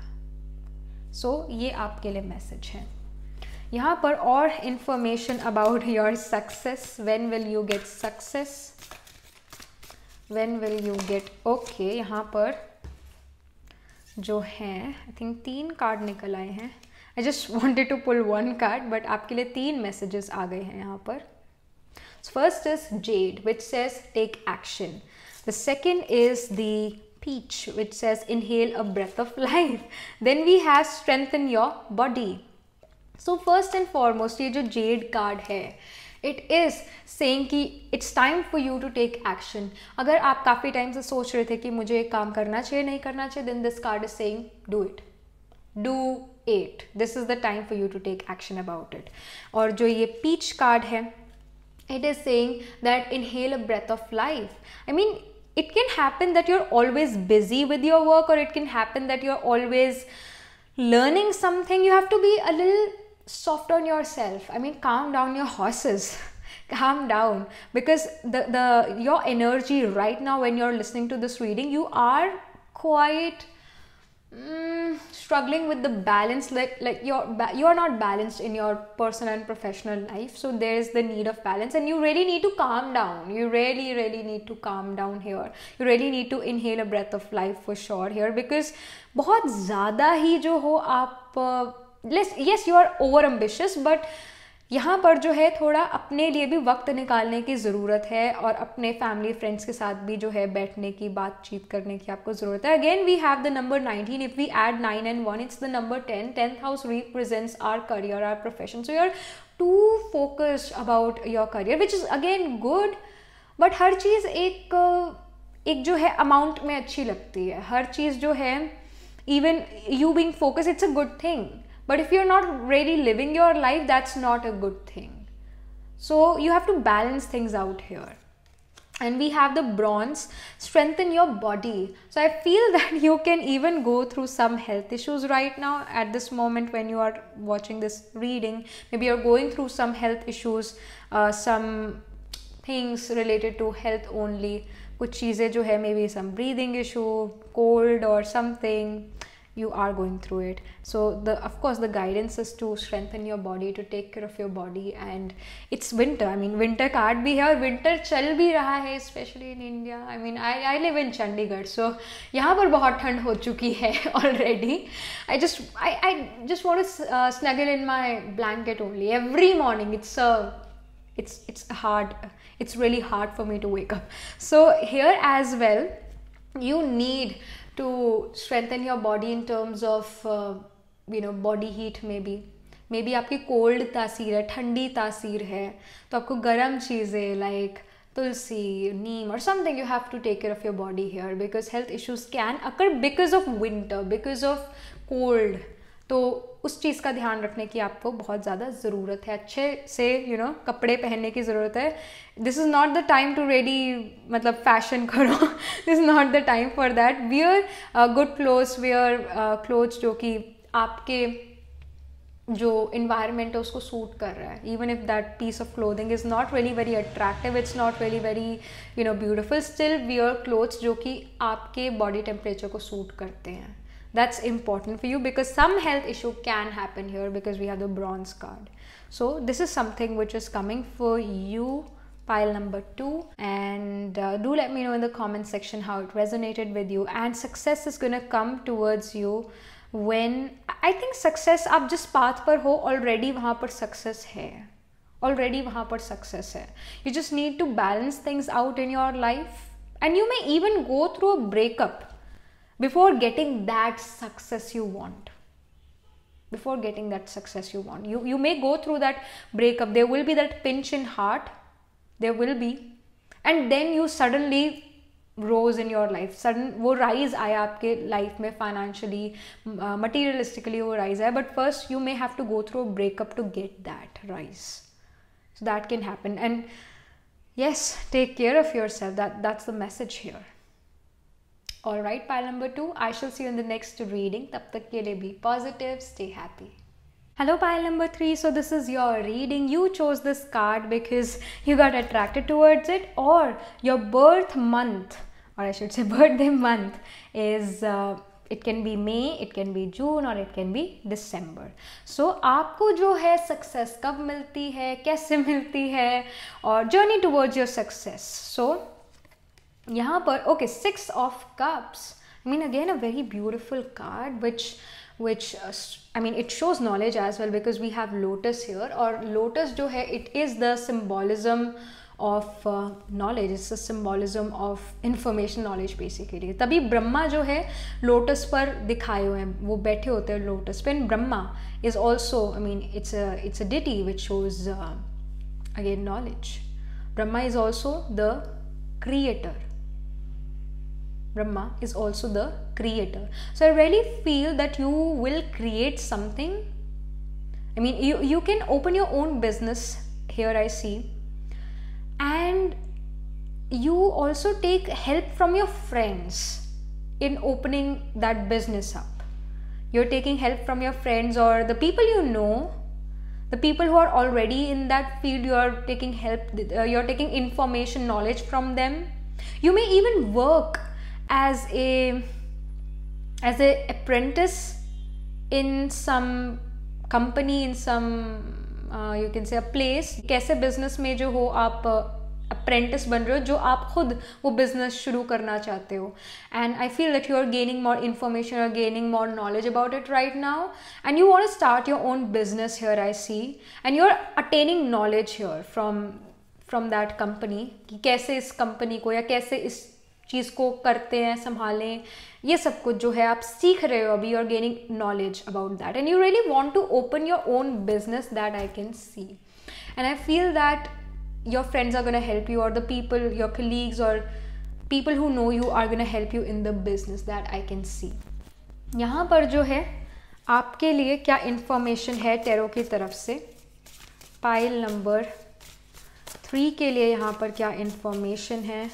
So ये आपके लिए मैसेज है. यहाँ पर और information about your success. When will you get success, when will you get okay. यहाँ पर जो है आई थिंक तीन कार्ड निकल आए हैं. I just wanted to pull one card, but आपके लिए तीन मैसेजेस आ गए हैं यहाँ पर. First is jade which says take action. The second is the peach which says inhale a breath of life. Then we have strengthen your body. So first and foremost ये जो जेड कार्ड है, it is saying कि it's time for you to take action. अगर आप काफ़ी time से सोच रहे थे कि मुझे एक काम करना चाहिए, नहीं करना चाहिए, then this card is saying do it, do it. This is the time for you to take action about it. और जो ये पीच कार्ड है, it is saying that inhale a breath of life. I mean it can happen that you're always busy with your work, or it can happen that you're always learning something. You have to be a little soft on yourself. I mean, calm down your horses. calm down, because the the your energy right now when you're listening to this reading, you are quite mm, struggling with the balance, like like you're you're not balanced in your personal and professional life. So there's the need of balance, and you really need to calm down. You really really need to calm down here. You really need to inhale a breath of life for sure here, because बहुत ज़्यादा ही जो हो आप, yes you are over ambitious, but यहाँ पर जो है थोड़ा अपने लिए भी वक्त निकालने की ज़रूरत है, और अपने फैमिली फ्रेंड्स के साथ भी जो है बैठने की, बातचीत करने की आपको ज़रूरत है. Again we have the number nineteen, if we add nine and one it's the number ten. Tenth house represents our career, our profession. So you are too focused about your career, which is again good. But हर चीज़ एक एक जो है amount में अच्छी लगती है. हर चीज़ जो है, even you being focus, it's a good thing. But if you're not really living your life, that's not a good thing. So you have to balance things out here. And we have the bronze, strengthen your body. So I feel that you can even go through some health issues right now at this moment when you are watching this reading. Maybe you're going through some health issues, uh, some things related to health only. कुछ चीज़ें जो है, maybe some breathing issue, cold or something. You are going through it. So the of course the guidance is to strengthen your body, to take care of your body. And it's winter. I mean winter card bhi hai, aur winter chal bhi raha hai, especially in India. I mean I I live in Chandigarh, so यहाँ पर बहुत ठंड हो चुकी है already. I just I I just want to uh, snuggle in my blanket only every morning. It's a it's it's hard. It's really hard for me to wake up. So here as well, you need to strengthen your body in terms of uh, you know body heat. maybe maybe आपकी cold तासीर है, ठंडी तासीर है, तो आपको गर्म चीज़ें लाइक तुलसी, नीम और something, you have to take care of your body here, because health issues can occur because of winter, because of cold. तो उस चीज़ का ध्यान रखने की आपको बहुत ज़्यादा ज़रूरत है. अच्छे से यू नो कपड़े पहनने की ज़रूरत है. This is not the time to ready मतलब फैशन करो. This is not the time for that. Wear good clothes, wear clothes जो कि आपके जो इन्वायरमेंट है उसको सूट कर रहा है. Even if that piece of clothing is not really very attractive, it's not really very you know beautiful, still wear clothes जो कि आपके बॉडी टेम्परेचर को सूट करते हैं. That's important for you, because some health issue can happen here because we have the bronze card. So this is something which is coming for you, pile number two. And uh, do let me know in the comment section how it resonated with you. And success is going to come towards you when I think success, आप जिस path पर हो already वहाँ पर success है. Already वहाँ पर success है. You just need to balance things out in your life, and you may even go through a breakup before getting that success you want. Before getting that success you want, you you may go through that breakup. There will be that pinch in heart, there will be, and then you suddenly rose in your life. Sudden वो rise आया आपके life में, financially, uh, materialistically वो rise आया. But first you may have to go through a breakup to get that rise. So that can happen. And yes, take care of yourself. That that's the message here. Alright, pile number two. I shall see you in the next reading. Tab tak ke liye be positive, stay happy. Hello, pile number three. So this is your reading. You chose this card because you got attracted towards it, or your birth month, or I should say birthday month is uh, it can be May, it can be June, or it can be December. So आपको जो है success कब मिलती है, कैसे मिलती है, और journey towards your success. So यहाँ पर okay, six of cups. I mean again a very beautiful card which which uh, I mean it shows knowledge as well, because we have lotus here, और lotus जो है it is the symbolism of uh, knowledge. It's a symbolism of information knowledge basically. तभी ब्रह्मा जो है lotus पर दिखाए हुए हैं, वो बैठे होते हैं लोटस पे. And Brahma is also, I mean it's a it's a deity which shows uh, again knowledge. Brahma is also the creator. Brahma is also the creator. So I really feel that you will create something. I mean you, you can open your own business here, I see. And you also take help from your friends in opening that business up. You're taking help from your friends or the people you know, The people who are already in that field, you are taking help, uh, you are taking information, knowledge from them. You may even work as a as a apprentice in some company, in some uh, you can say a place. कैसे business में जो हो आप apprentice बन रहे हो, जो आप खुद वो बिजनेस शुरू करना चाहते हो. And I feel that you are gaining more information, are gaining more knowledge about it right now, and you want to start your own business here I see, and you are attaining knowledge here from from that company कि कैसे इस company को या कैसे इस चीज़ को करते हैं, संभालें. ये सब कुछ जो है आप सीख रहे हो अभी. You are gaining knowledge about that and you really want to open your own business, that I can see. And I feel that your friends are going to help you, or the people, your colleagues or people who know you are going to help you in the business, that I can see. यहाँ पर जो है आपके लिए क्या information है tarot की तरफ से, पाइल नंबर थ्री के लिए यहाँ पर क्या इंफॉर्मेशन है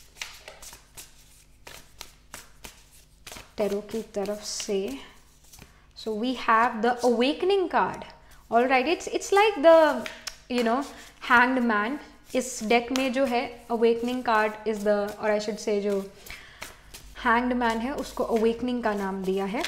टैरो की तरफ से. So we have the awakening card. All right, it's it's like the you know hanged man. इस डेक में जो है अवेकनिंग कार्ड इज द, और आई शुड से जो हैंग्ड मैन है उसको अवेकनिंग का नाम दिया है.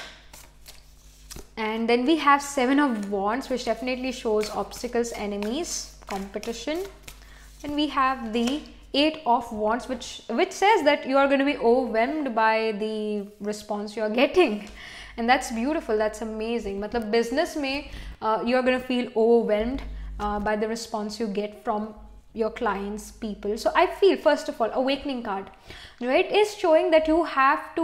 And then we have seven of wands which definitely shows obstacles, enemies, competition. Then we have the eight of wands, which which says that you are going to be overwhelmed by the response you are getting, and that's beautiful, that's amazing. मतलब business में uh, you are going to feel overwhelmed uh, by the response you get from your clients, people. So I feel, first of all, awakening card, right, is showing that you have to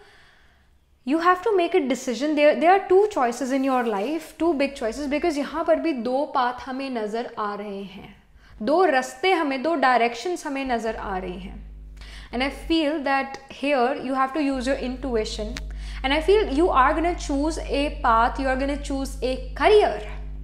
you have to make a decision. there there are two choices in your life, two big choices, because यहाँ पर भी दो path हमें नज़र आ रहे हैं, दो रास्ते हमें, दो डायरेक्शंस हमें नज़र आ रही हैं. And I feel that here you have to use your intuition, and I feel you are going to choose a path, you are going to choose a career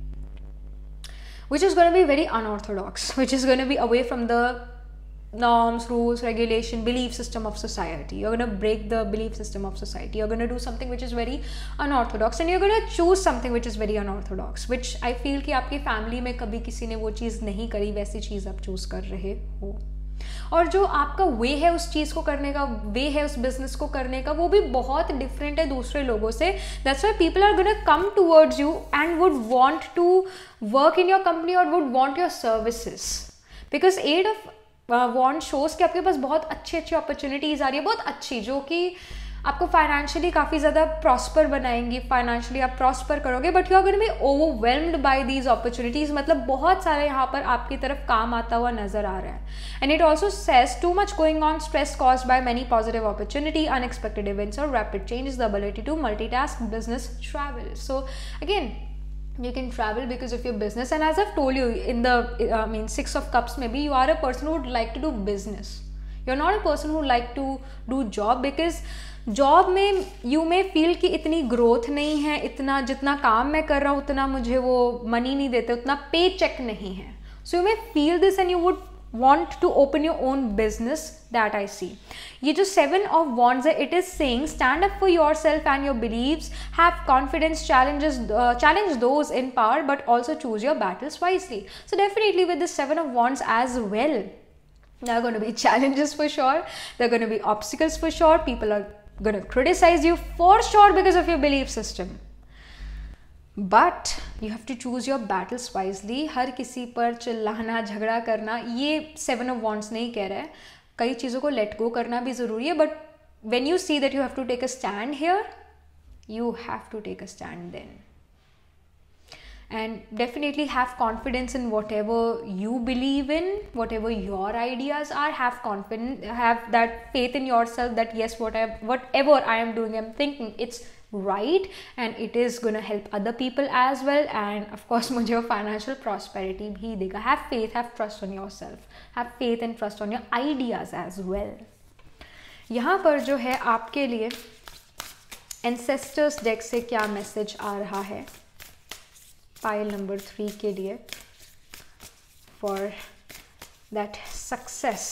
which is going to be very unorthodox, which is going to be away from the norms, rules, regulation, belief system of society. You're going to break the belief system of society. You're going to do something which is very unorthodox, and you're going to choose something which is very unorthodox, which I feel कि आपकी family में कभी किसी ने वो चीज़ नहीं करी, वैसी चीज़ आप चूज़ कर रहे हो. और जो आपका वे है उस चीज़ को करने का, वे है उस बिजनेस को करने का, वो भी बहुत डिफरेंट है दूसरे लोगों से. That's why people are gonna come towards you and would want to work in your company और would want your services, because eight of wand shows कि आपके पास बहुत अच्छी अच्छी अपॉर्चुनिटीज़ आ रही है, बहुत अच्छी, जो कि आपको फाइनेंशियली काफ़ी ज़्यादा प्रॉस्पर बनाएंगी. फाइनेंशियली आप प्रॉस्पर करोगे, but you are going to be overwhelmed by these opportunities. मतलब बहुत सारे यहाँ पर आपकी तरफ काम आता हुआ नजर आ रहा है. And it also says too much going on, stress caused by many positive opportunity, unexpected events और rapid changes, the ability to multitask, business, travel. So again you can travel because of your business, and as I've told you in the uh, I mean six of cups, maybe you are a person who would like to do business. You're not a person who like to do job, because job में you may feel कि इतनी growth नहीं है, इतना जितना काम मैं कर रहा हूँ उतना मुझे वो मनी नहीं देते, उतना पे चेक नहीं है. So you may feel this and you would want to open your own business, that I see. ये जो seven of wands है, it is saying stand up for yourself and your beliefs, have confidence, challenges uh, challenge those in power, but also choose your battles wisely. So definitely with the seven of wands as well, there are going to be challenges for sure, there are going to be obstacles for sure, people are going to criticize you for sure because of your belief system. But you have to choose your battles wisely. हर किसी पर चिल्लाना, झगड़ा करना, ये seven of wands नहीं कह रहा है. कई चीज़ों को लेट गो करना भी ज़रूरी है, but when you see that you have to take a stand here, you have to take a stand then. And definitely have confidence in whatever you believe in, whatever your ideas are. Have confidence, have that faith in yourself that yes, what I, whatever I am doing, I'm thinking it's right and it is going to help other people as well, and of course मुझे financial prosperity भी देगा. Have faith, have trust on yourself, have faith and trust on your ideas as well. यहाँ पर जो है आपके लिए ancestors deck से क्या मैसेज आ रहा है पाइल नंबर थ्री के लिए for that success.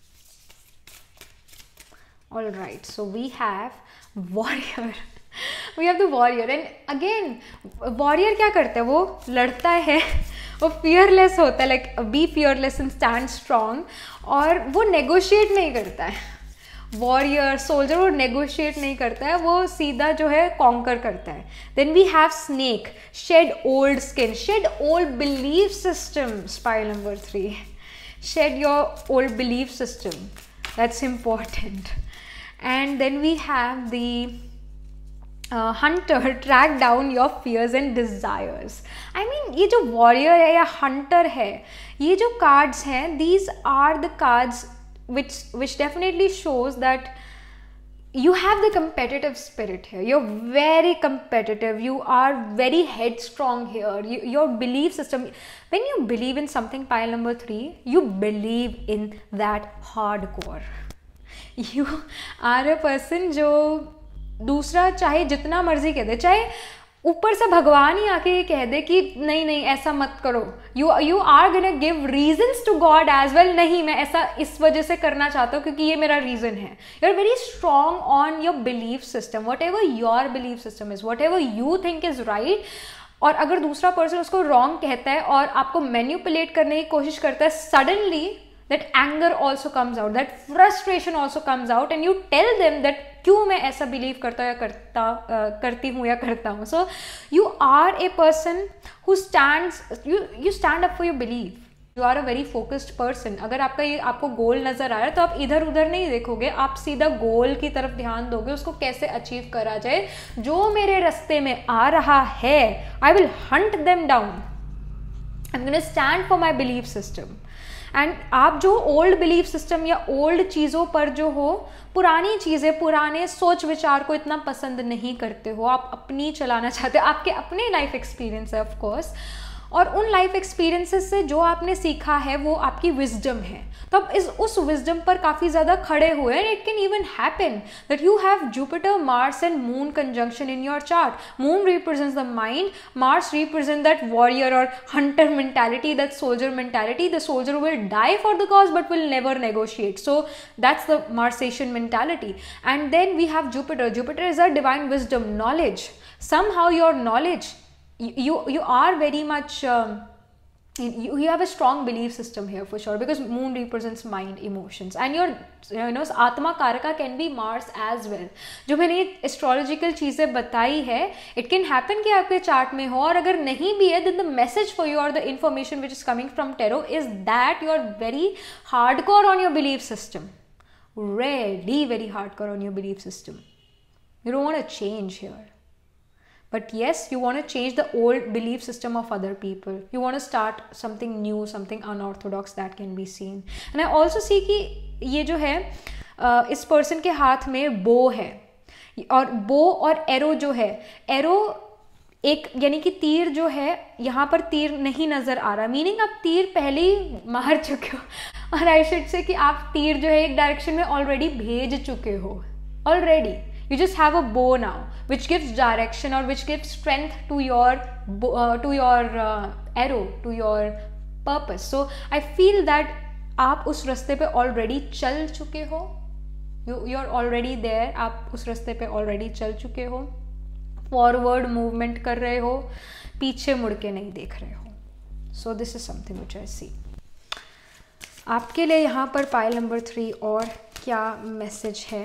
All right, so we have warrior. We have the warrior, and again warrior क्या करता है, वो लड़ता है, वो फियरलेस होता है, like be fearless and stand strong, और वो नेगोशिएट नहीं करता है। वॉरियर सोल्जर वो नेगोशिएट नहीं करता है, वो सीधा जो है कॉन्कर करता है। Then we have snake, shed old skin, shed old belief system, spiral number three, shed your old belief system, that's important. And then we have the hunter, track down your fears and desires. I mean ये जो warrior है या Hunter है, ये जो cards हैं, these are the cards which which definitely shows that you have the competitive spirit here. You're very competitive, you are very headstrong here. You, your belief system, when you believe in something, pile number three, you believe in that hardcore. You are a person जो दूसरा चाहे जितना मर्जी कह दे, चाहे ऊपर से भगवान ही आके ये कह दे कि नहीं नहीं ऐसा मत करो, you you are gonna give reasons to God as well, नहीं मैं ऐसा इस वजह से करना चाहता हूँ क्योंकि ये मेरा रीजन है। You are very strong on your belief system, whatever your belief system is, whatever you think is right. और अगर दूसरा पर्सन उसको रॉन्ग कहता है और आपको मैन्युपुलेट करने की कोशिश करता है, suddenly that anger also comes out, that frustration also comes out, and you tell them that क्यों मैं ऐसा बिलीव करता हूँ या करता uh, करती हूँ या करता हूँ। So you are a person who stands, you you stand up for your believe, you are a very focused person. अगर आपका ये आपको गोल नजर आ रहा है तो आप इधर उधर नहीं देखोगे, आप सीधा गोल की तरफ ध्यान दोगे, उसको कैसे अचीव करा जाए। जो मेरे रास्ते में आ रहा है, I will hunt them down, I am gonna stand for my believe system. And आप जो ओल्ड बिलीफ सिस्टम या ओल्ड चीज़ों पर जो हो, पुरानी चीज़ें, पुराने सोच विचार को इतना पसंद नहीं करते हो, आप अपनी चलाना चाहते हो, आपके अपने लाइफ एक्सपीरियंस है ऑफ कोर्स, और उन लाइफ एक्सपीरियंसेस से जो आपने सीखा है वो आपकी विजडम है। तो आप इस उस विजडम पर काफ़ी ज़्यादा खड़े हुए हैं। It can even happen that you have Jupiter, Mars and Moon conjunction in your chart. Moon represents the mind, Mars represent that warrior और hunter mentality, that soldier mentality. The soldier will die for the cause but will never negotiate, so that's the Martian mentality. And then we have Jupiter, Jupiter is a divine wisdom, knowledge. somehow your knowledge, you you, you are very much um, You, you have a strong belief system here for sure, because moon represents mind, emotions, and your you know आत्मा कारका can be Mars as well. जो मैंने astrological चीज़ें बताई है, it can happen कि आपके chart में हो, और अगर नहीं भी है, then the message for you or the information which is coming from tarot is that you are very hardcore on your belief system, really very hardcore on your belief system. You don't want to change here. But yes, you want to change the old belief system of other people. You want to start something new, something unorthodox that can be seen. And I also see कि ये जो है इस person के हाथ में बो है, और बो और एरो जो है, एरो एक यानी कि तीर जो है, यहाँ पर तीर नहीं नज़र आ रहा, मीनिंग आप तीर पहले ही मार चुके हो, और आई शुड से कि आप तीर जो है एक डायरेक्शन में ऑलरेडी भेज चुके हो already. You just have a bow now, which gives direction or which gives strength to your uh, to your uh, arrow, to your purpose. So I feel that आप उस रास्ते पे already चल चुके हो. You you're already there. आप उस रास्ते पे already चल चुके हो. Forward movement कर रहे हो, पीछे मुड़ के नहीं देख रहे हो. So this is something which I see. आपके लिए यहाँ पर पाइल नंबर थ्री और क्या मैसेज है?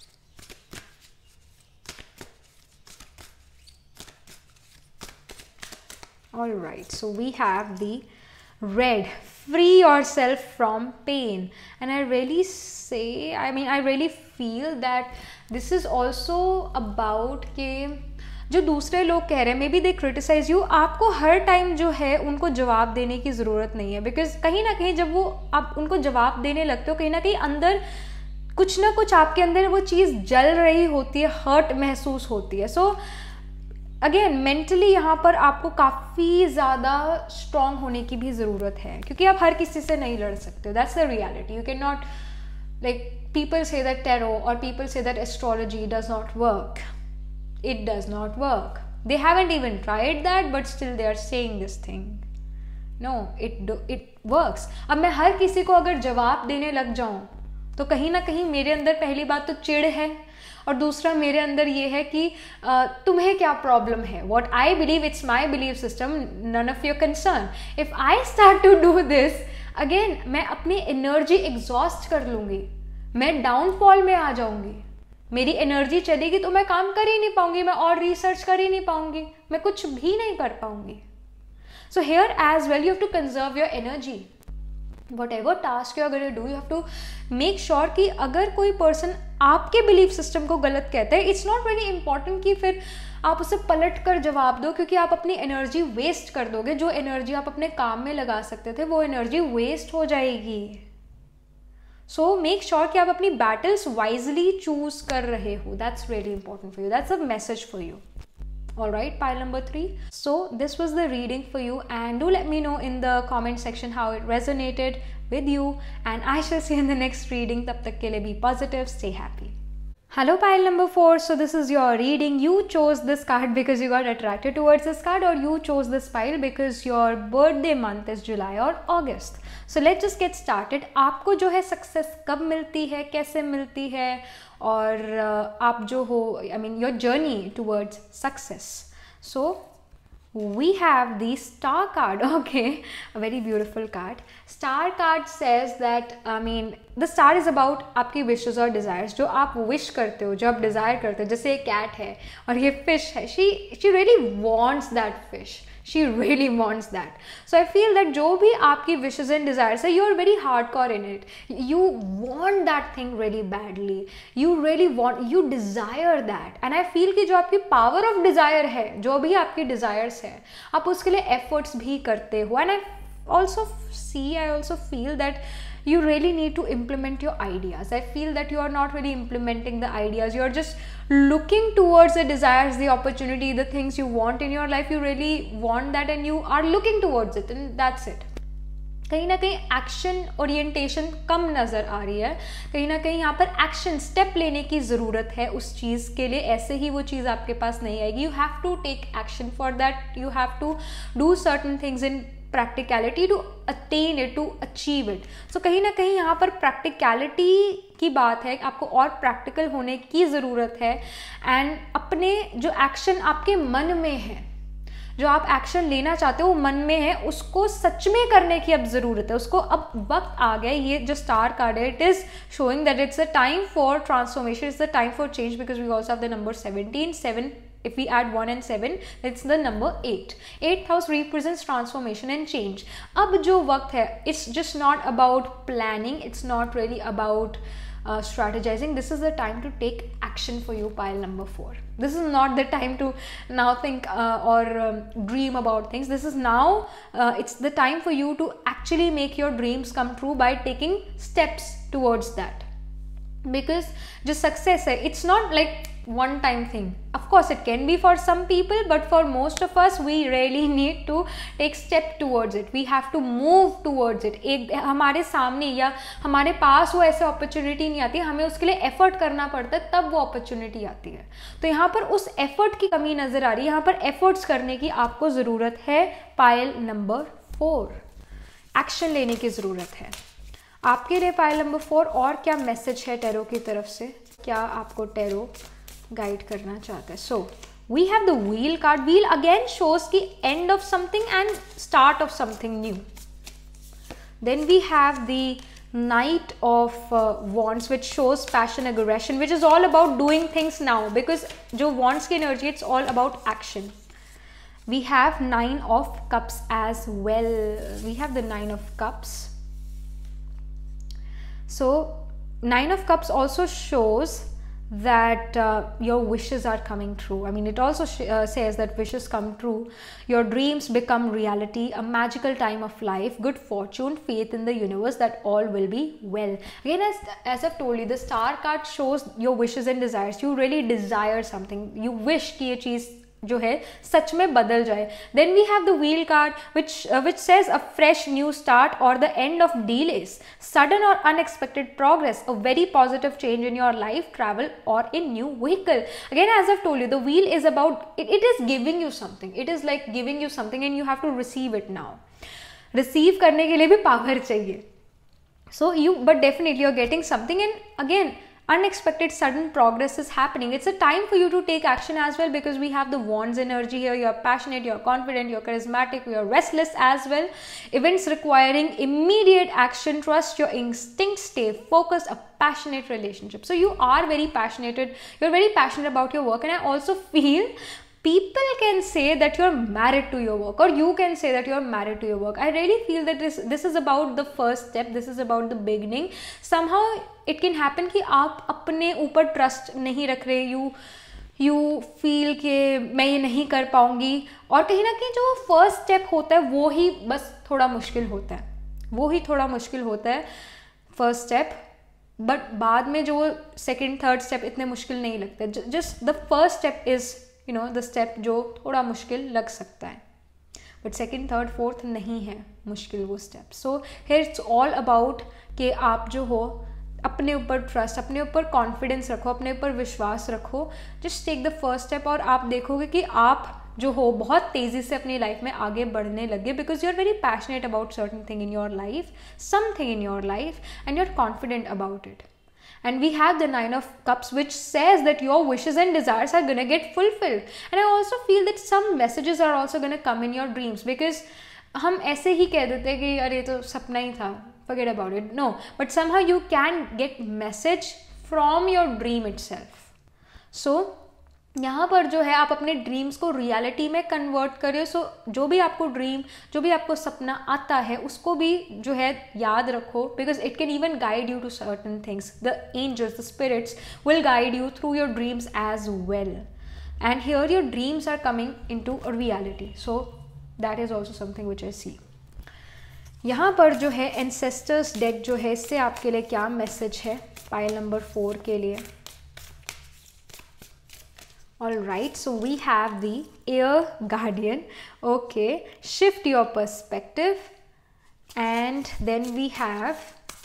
All right, so we have the red, free yourself from pain, and I really say, I mean I really feel that this is also about कि जो दूसरे लोग कह रहे हैं, maybe they criticize you, आपको हर टाइम जो है उनको जवाब देने की ज़रूरत नहीं है, बिकॉज कहीं ना कहीं जब वो आप उनको जवाब देने लगते हो, कहीं ना कहीं अंदर कुछ ना कुछ आपके अंदर वो चीज़ जल रही होती है, हर्ट महसूस होती है. सो so, अगेन मेंटली यहाँ पर आपको काफ़ी ज़्यादा स्ट्रॉन्ग होने की भी ज़रूरत है, क्योंकि आप हर किसी से नहीं लड़ सकते हो. That's the reality. You can not, like people say that tarot और people say that astrology does not work. It does not work. They haven't even tried that, but still they are saying this thing. No, it it works. अब मैं हर किसी को अगर जवाब देने लग जाऊँ तो कहीं ना कहीं मेरे अंदर पहली बात तो चिढ़ है, और दूसरा मेरे अंदर ये है कि uh, तुम्हें क्या प्रॉब्लम है, what I believe, it's my believe system, none of your concern. If I start to do this again, मैं अपनी एनर्जी एग्जॉस्ट कर लूँगी, मैं डाउनफॉल में आ जाऊँगी, मेरी एनर्जी चलेगी तो मैं काम कर ही नहीं पाऊंगी, मैं और रिसर्च कर ही नहीं पाऊंगी, मैं कुछ भी नहीं कर पाऊंगी. So here as well you have to conserve your energy. whatever task you're going to do, you have to make sure कि अगर कोई पर्सन आपके बिलीफ सिस्टम को गलत कहता है, इट्स नॉट वेरी इंपॉर्टेंट कि फिर आप उसे पलट कर जवाब दो, क्योंकि आप अपनी एनर्जी वेस्ट कर दोगे. जो एनर्जी आप अपने काम में लगा सकते थे वो एनर्जी वेस्ट हो जाएगी. सो मेक श्योर कि आप अपनी बैटल्स वाइजली चूज कर रहे हो. That's really important for you. That's a message for you. Alright, pile number three. So this was the reading for you, and do let me know in the comment section how it resonated with you, and I shall see you in the next reading. Tab tak ke liye be positive, stay happy. Hello pile number four. So this is your reading. You chose this card because you got attracted towards this card, or you chose this pile because your birthday month is July or August. So let's just get started. आपको जो है success कब मिलती है, कैसे मिलती है, और uh, आप जो हो, I mean your journey towards success. So we have the star card. Okay, a very beautiful card. Star card says that, I mean, the star is about आपकी wishes और desires. जो आप wish करते हो, जो आप desire करते हो. जैसे एक cat है और ये fish है, she she really wants that fish. She really wants that. So I feel that जो भी आपकी wishes and desires है, you are very hardcore in it. You want that thing really badly. You really want, you desire that. And I feel कि जो आपकी power of desire है, जो भी आपकी desires है, आप उसके लिए efforts भी करते हो. And I also see, I also feel that you really need to implement your ideas. I feel that you are not really implementing the ideas. You are just looking towards the desires, the opportunity, the things you want in your life. You really want that and you are looking towards it, and that's it. कहीं ना कहीं action orientation कम नज़र आ रही है. कहीं ना कहीं यहाँ पर एक्शन स्टेप लेने की ज़रूरत है उस चीज़ के लिए. ऐसे ही वो चीज़ आपके पास नहीं आएगी. You have to take action for that. You have to do certain things in practicality to attain it, to achieve it. So कहीं ना कहीं यहाँ पर प्रैक्टिकलिटी की बात है. आपको और प्रैक्टिकल होने की ज़रूरत है. एंड अपने जो एक्शन आपके मन में है, जो आप एक्शन लेना चाहते हो वो मन में है, उसको सच में करने की अब ज़रूरत है. उसको अब वक्त आ गया. ये जो स्टार कार्ड है, it is showing that it's a time for transformation, it's the time for change, because we also have the number seventeen. Seven, if we add one and seven, it's the number eight. Eighth house represents transformation and change. अब जो वक्त है, it's just not about planning, it's not really about uh, strategizing. This is the time to take action for you, pile number four. This is not the time to now think uh, or um, dream about things. This is now, uh, it's the time for you to actually make your dreams come true by taking steps towards that. Because just success hai, it's not like one time thing. Of course it can be for some people, but for most of us we really need to take step towards it. We have to move towards it. एक हमारे सामने या हमारे पास वो ऐसे opportunity नहीं आती, हमें उसके लिए एफर्ट करना पड़ता है, तब वो अपॉर्चुनिटी आती है. तो यहाँ पर उस एफर्ट की कमी नज़र आ रही है. यहाँ पर एफर्ट्स करने की आपको ज़रूरत है. पाइल नंबर फोर, एक्शन लेने की ज़रूरत है आपके लिए. पाइल नंबर फोर, और क्या मैसेज है टैरो की तरफ से, क्या आपको टैरो गाइड करना चाहता है. So we have the wheel card. Wheel again shows की end of something and start of something new. Then we have the knight of wands which shows passion, aggression, which is all about doing things now, because जो wands की energy, it's all about action. We have nine of cups as well. We have the nine of cups. So nine of cups also shows that uh, your wishes are coming true. I mean, it also sh uh, says that wishes come true, your dreams become reality, a magical time of life, good fortune, faith in the universe, that all will be well. Again, as, as I've told you, the star card shows your wishes and desires. You really desire something. You wish कि ये चीज़ जो है सच में बदल जाए. Then we have the wheel card which which says a fresh new start और the end of delays, sudden और unexpected progress, a very positive change in your life, travel और in new vehicle. Again, as I told you, the wheel is about, it is giving you something. It is like giving you something and you have to receive it now. Receive करने के लिए भी power चाहिए. So you, but definitely you are getting something. And again, unexpected sudden progress is happening. It's a time for you to take action as well, because we have the wands energy here. You're passionate, you're confident, you're charismatic, you're restless as well. Events requiring immediate action. Trust your instincts, stay focused, a passionate relationship. So you are very passionate, you're very passionate about your work. And I also feel people can say that you're married to your work, or you can say that you're married to your work. I really feel that this this is about the first step, this is about the beginning. Somehow it can happen कि आप अपने ऊपर trust नहीं रख रहे, you you feel कि मैं ये नहीं कर पाऊंगी, और कहीं ना कहीं जो फर्स्ट स्टेप होता है वो ही बस थोड़ा मुश्किल होता है, वो ही थोड़ा मुश्किल होता है फर्स्ट स्टेप, बट बाद में जो सेकेंड थर्ड स्टेप इतने मुश्किल नहीं लगते. Just the first step is you know the step जो थोड़ा मुश्किल लग सकता है, बट सेकेंड थर्ड फोर्थ नहीं है मुश्किल वो step. So here it's all about कि आप जो हो अपने ऊपर ट्रस्ट, अपने ऊपर कॉन्फिडेंस रखो, अपने ऊपर विश्वास रखो. Just take the first step और आप देखोगे कि आप जो हो बहुत तेज़ी से अपनी लाइफ में आगे बढ़ने लगे, because you are very passionate about certain thing in your life, something in your life, and you are confident about it. And we have the Nine of Cups, which says that your wishes and desires are going to get fulfilled. And I also feel that some messages are also going to come in your dreams, because हम ऐसे ही कह देते हैं कि अरे तो सपना ही था, forget about it. No, but somehow you can get message from your dream itself. So यहाँ पर जो है आप अपने ड्रीम्स को रियलिटी में कन्वर्ट करिए. सो so, जो भी आपको ड्रीम, जो भी आपको सपना आता है उसको भी जो है याद रखो, because it can even guide you to certain things. The angels, the spirits will guide you through your dreams as well, and here your dreams are coming into a reality. So that is also something which I see. यहाँ पर जो है ancestors deck जो है, इससे आपके लिए क्या मैसेज है पाइल नंबर फोर के लिए. All right, so we have the Air Guardian. Okay, shift your perspective, and then we have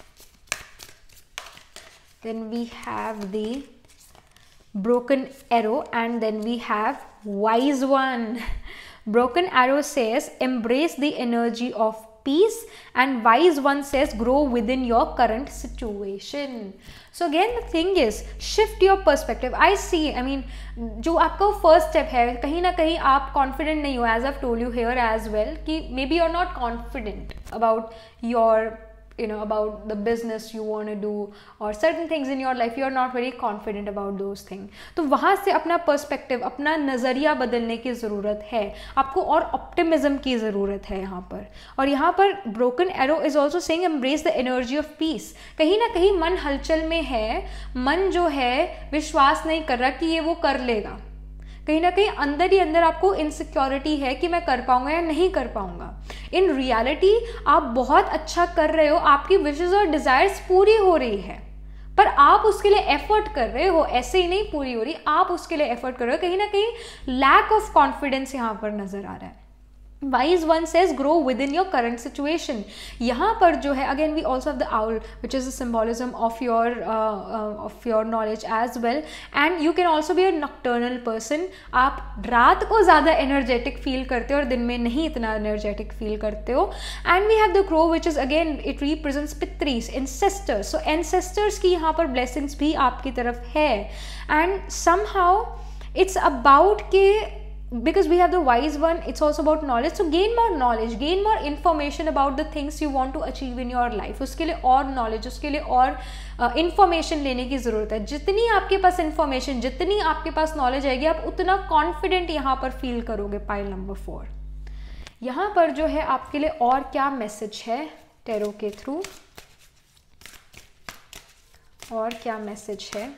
then we have the Broken Arrow, and then we have Wise One. Broken Arrow says embrace the energy of peace, and Wise One says grow within your current situation. So again the thing is shift your perspective. I see, I mean जो आपका first step है, कहीं ना कहीं आप confident नहीं हो, as I told you here as well, कि maybe you are not confident about your you know about the business you want to do, or certain things in your life you are not very confident about those things. तो वहाँ से अपना perspective, अपना नज़रिया बदलने की ज़रूरत है आपको, और ऑप्टिमिज्म की ज़रूरत है यहाँ पर. और यहाँ पर broken arrow is also saying embrace the energy of peace. कहीं ना कहीं मन हलचल में है, मन जो है विश्वास नहीं कर रहा कि ये वो कर लेगा, कहीं ना कहीं अंदर ही अंदर आपको इनसिक्योरिटी है कि मैं कर पाऊंगा या नहीं कर पाऊंगा. इन रियलिटी आप बहुत अच्छा कर रहे हो, आपकी विशेस और डिजायर्स पूरी हो रही है, पर आप उसके लिए एफर्ट कर रहे हो, ऐसे ही नहीं पूरी हो रही, आप उसके लिए एफर्ट कर रहे हो. कहीं ना कहीं लैक ऑफ कॉन्फिडेंस यहाँ पर नजर आ रहा है. Wise One says grow within your current situation. यहाँ पर जो है again we also have the owl, which is the symbolism of your uh, uh, of your knowledge as well, and you can also be a nocturnal person. आप रात को ज़्यादा energetic feel करते हो और दिन में नहीं इतना energetic feel करते हो. And we have the crow, which is again it represents pitris, ancestors. So ancestors की यहाँ पर blessings भी आपकी तरफ है, and somehow it's about के because we have the Wise One, it's also about knowledge. So gain more knowledge, gain more information about the things you want to achieve in your life. उसके लिए और knowledge, उसके लिए और information लेने की ज़रूरत है. जितनी आपके पास information, जितनी आपके पास knowledge आएगी, आप उतना confident यहाँ पर feel करोगे. पाइल नंबर फोर यहाँ पर जो है आपके लिए और क्या मैसेज है टैरो के थ्रू, और क्या मैसेज है.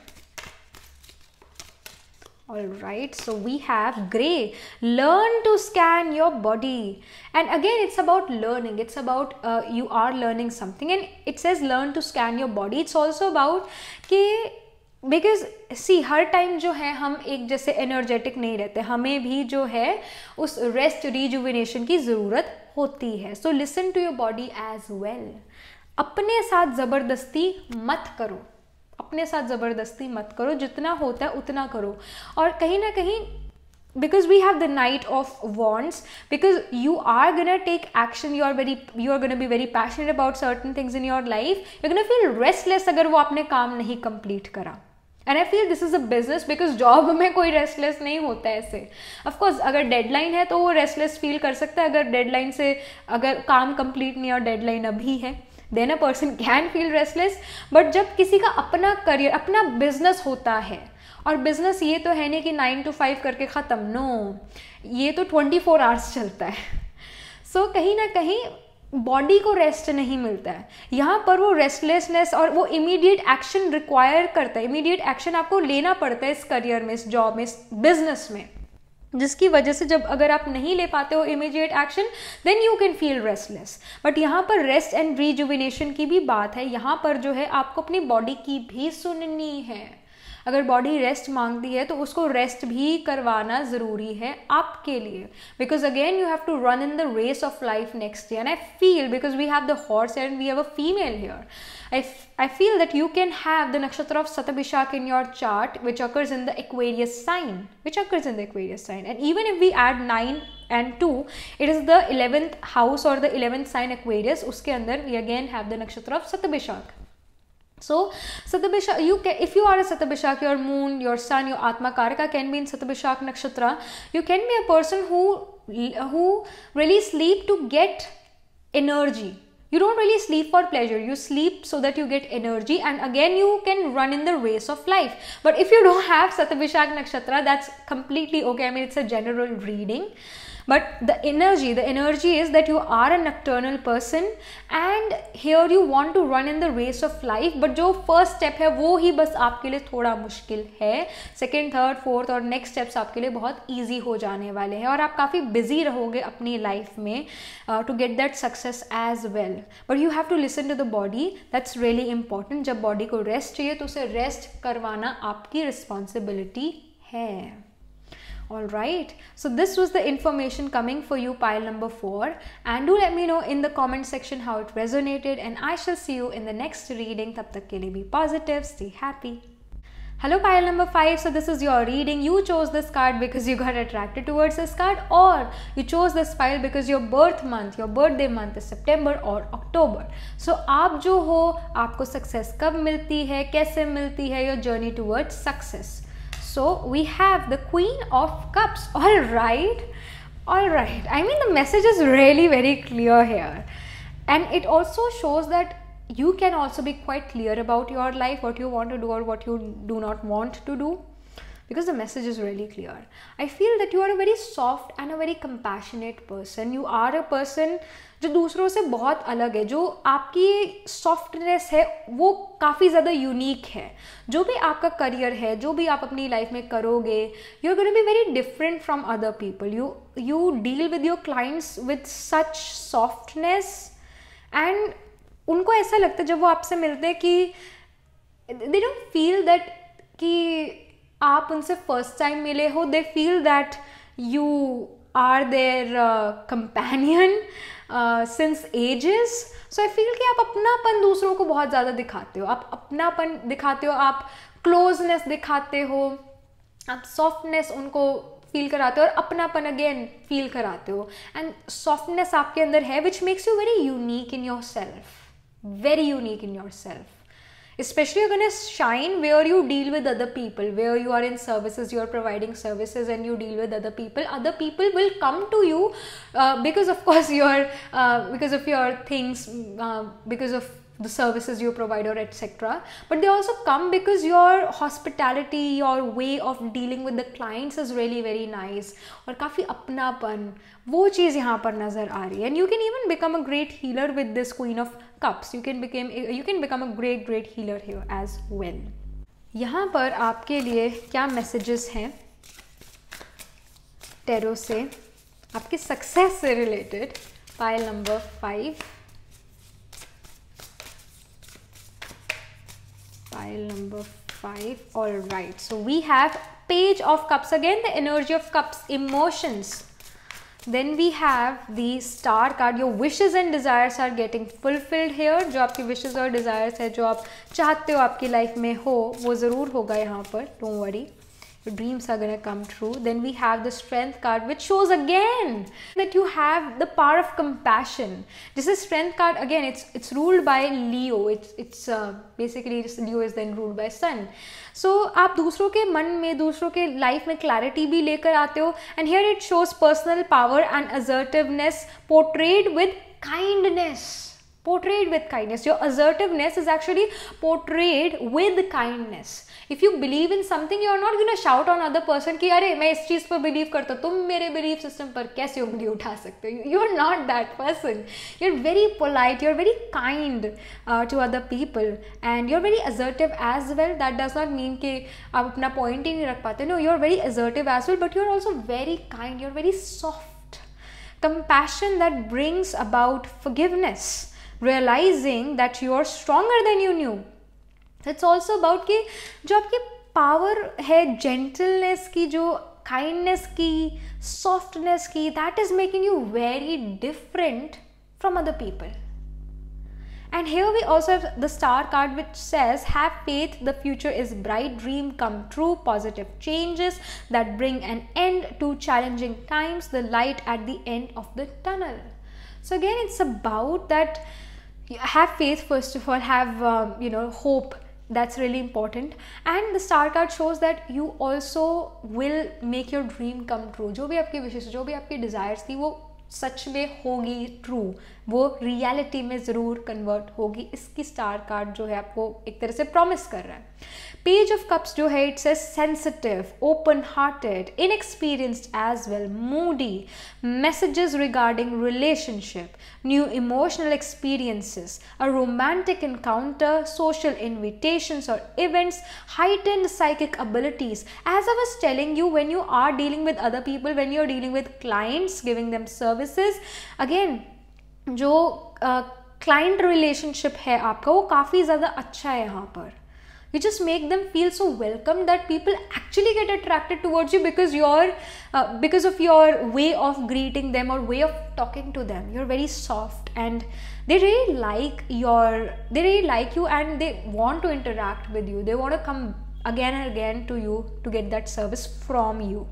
All right, so we have gray. Learn to scan your body, and again it's about learning. It's about uh, you are learning something, and it says learn to scan your body. It's also about कि because see हर time जो है हम एक जैसे energetic नहीं रहते, हमें भी जो है उस रेस्ट रिजुविनेशन की ज़रूरत होती है. So listen to your body as well. अपने साथ ज़बरदस्ती मत करो, अपने साथ ज़बरदस्ती मत करो, जितना होता है उतना करो. और कहीं ना कहीं because we have the Knight of Wands, because you are gonna take action, you are very you are gonna be very passionate about certain things in your life. You're gonna feel restless अगर वो आपने काम नहीं complete करा. And I feel this is a business, because job में कोई restless नहीं होता है ऐसे. Of course अगर deadline है तो वो restless feel कर सकता है. अगर deadline से अगर काम complete नहीं और deadline अभी है, then a person can feel restless. But जब किसी का अपना career, अपना business होता है, और बिजनेस ये तो है नहीं कि नाइन टू फाइव करके ख़त्म, नो, ये तो ट्वेंटी फोर आवर्स चलता है. सो so, कहीं ना कहीं बॉडी को रेस्ट नहीं मिलता है. यहाँ पर वो रेस्टलेसनेस और वो इमीडिएट एक्शन रिक्वायर करता है. इमीडिएट एक्शन आपको लेना पड़ता है इस करियर में, इस जॉब में, इस बिजनेस में, जिसकी वजह से जब अगर आप नहीं ले पाते हो immediate action, then you can feel restless. But यहाँ पर रेस्ट एंड रिजुविनेशन की भी बात है. यहाँ पर जो है आपको अपनी बॉडी की भी सुननी है. अगर बॉडी रेस्ट मांगती है तो उसको रेस्ट भी करवाना ज़रूरी है आपके लिए, because again you have to run in the race of life next year. And I feel because we have the horse and we have a female here, I I feel that you can have the nakshatra of Satabhishak in your chart, which occurs in the Aquarius sign, which occurs in the Aquarius sign. And even if we add nine and two, it is the eleventh house or the eleventh sign Aquarius. उसके अंदर we again have the nakshatra of Satabhishak. So Satabhishak, you can, if you are a Satabhishak, your moon, your sun, your Atma Karaka can be in Satabhishak nakshatra. You can be a person who who really sleep to get energy. You don't really sleep for pleasure, you sleep so that you get energy, and again you can run in the race of life. But if you don't have Satabhishak nakshatra, that's completely okay. I mean, it's a general reading. But the energy, the energy is that you are a nocturnal person and here you want to run in the race of life. But जो first step है वो ही बस आपके लिए थोड़ा मुश्किल है. Second, third, fourth और next steps आपके लिए बहुत easy हो जाने वाले हैं और आप काफ़ी busy रहोगे अपनी life में uh, to get that success as well. But you have to listen to the body. That's really important. जब body को rest चाहिए तो उसे rest करवाना आपकी responsibility है. Alright, so this was the information coming for you, pile number four, and do let me know in the comment section how it resonated, and I shall see you in the next reading. Tab tak ke liye be positive, stay happy. Hello pile number five, so this is your reading. You chose this card because you got attracted towards this card, or you chose this pile because your birth month, your birthday month is September or October. So आप जो हो, आपको success कब मिलती है, कैसे मिलती है, your journey towards success. So we have the Queen of Cups. All right, all right. I mean, the message is really very clear here, and it also shows that you can also be quite clear about your life, what you want to do or what you do not want to do, because the message is really clear. I feel that you are a very soft and a very compassionate person. You are a person जो दूसरों से बहुत अलग है. जो आपकी softness है वो काफ़ी ज़्यादा यूनिक है. जो भी आपका करियर है, जो भी आप अपनी लाइफ में करोगे, you are gonna be very different from other people. You you deal with your clients with such softness, and उनको ऐसा लगता है जब वो आपसे मिलते हैं कि दे डोंट फील दैट कि आप उनसे फर्स्ट टाइम मिले हो. They feel that you are their companion since ages. So I feel कि आप अपनापन दूसरों को बहुत ज़्यादा दिखाते हो. आप अपनापन दिखाते हो, आप क्लोजनेस दिखाते हो, आप सॉफ्टनेस उनको फील कराते हो और अपनापन अगेन फील कराते हो. एंड सॉफ्टनेस आपके अंदर है which makes you very unique in yourself, very unique in yourself. Especially you're going to shine where you deal with other people, where you are in services, you are providing services and you deal with other people. Other people will come to you uh, because of course your uh, because of your things, uh, because of the services you provide or et cetera. But they also come because your hospitality, your way of dealing with the clients is really very nice. और काफ़ी अपनापन वो चीज़ यहाँ पर नज़र आ रही है. And you can even become a great healer with this Queen of Cups. You can become you can become a great great healer here as well. यहाँ पर आपके लिए क्या messages हैं टेरो से आपके सक्सेस से related? Pile number five, pile number five. All right, so we have Page of Cups, again the energy of cups, emotions. Then we have the Star card. Your wishes and desires are getting fulfilled here. जो आपकी wishes और desires है, जो आप चाहते हो आपकी life में हो, वो ज़रूर होगा यहाँ पर. Don't worry. your dreams are gonna come true. Then we have the Strength card, which shows again that you have the power of compassion. This is Strength card again. It's it's ruled by Leo. It's it's uh, basically just Leo is then ruled by Sun. So आप दूसरों के मन में, दूसरों के life में clarity भी लेकर आते हो. And here it shows personal power and assertiveness portrayed with kindness. Portrayed with kindness. Your assertiveness is actually portrayed with kindness. If you believe in something, you are not going to shout on other person कि अरे मैं इस चीज़ पर believe करता हूँ, तुम मेरे believe system पर कैसे उंगली उठा सकते हो. You are not that person. You're very polite. You're very kind uh, to other people, and you're very assertive as well. That does not mean कि आप अपना point ही नहीं रख पाते. No, you're very assertive as well, but you're also very kind. You're very soft. Compassion that brings about forgiveness. Realizing that you are stronger than you knew. It's also about कि जो आपकी power है gentleness की, जो kindness की, softness की, that is making you very different from other people. And here we also have the Star card, which says have faith, the future is bright, dream come true, positive changes that bring an end to challenging times, the light at the end of the tunnel. So again, it's about that. Have faith, first of all, have um, you know, hope. That's really important. And the Star card shows that you also will make your dream come true. जो भी आपकी wishes, जो भी आपकी desires थी, वो सच में होगी ट्रू, वो रियलिटी में ज़रूर कन्वर्ट होगी. इसकी स्टार कार्ड जो है आपको एक तरह से प्रॉमिस कर रहा है. पेज ऑफ कप्स जो है, it's sensitive, open hearted, inexperienced as well, moody, messages regarding relationship, new emotional experiences, a romantic encounter, social invitations और events, heightened psychic abilities. As I was telling you, when you are dealing with other people, when you are dealing with clients, giving them services, again जो client uh, relationship है आपका, वो काफ़ी ज़्यादा अच्छा है यहाँ पर. You just make them feel so welcome that people actually get attracted towards you because you're uh, because of your way of greeting them or way of talking to them. You're very soft and they really like your they really like you and they want to interact with you. They want to come again and again to you to get that service from you.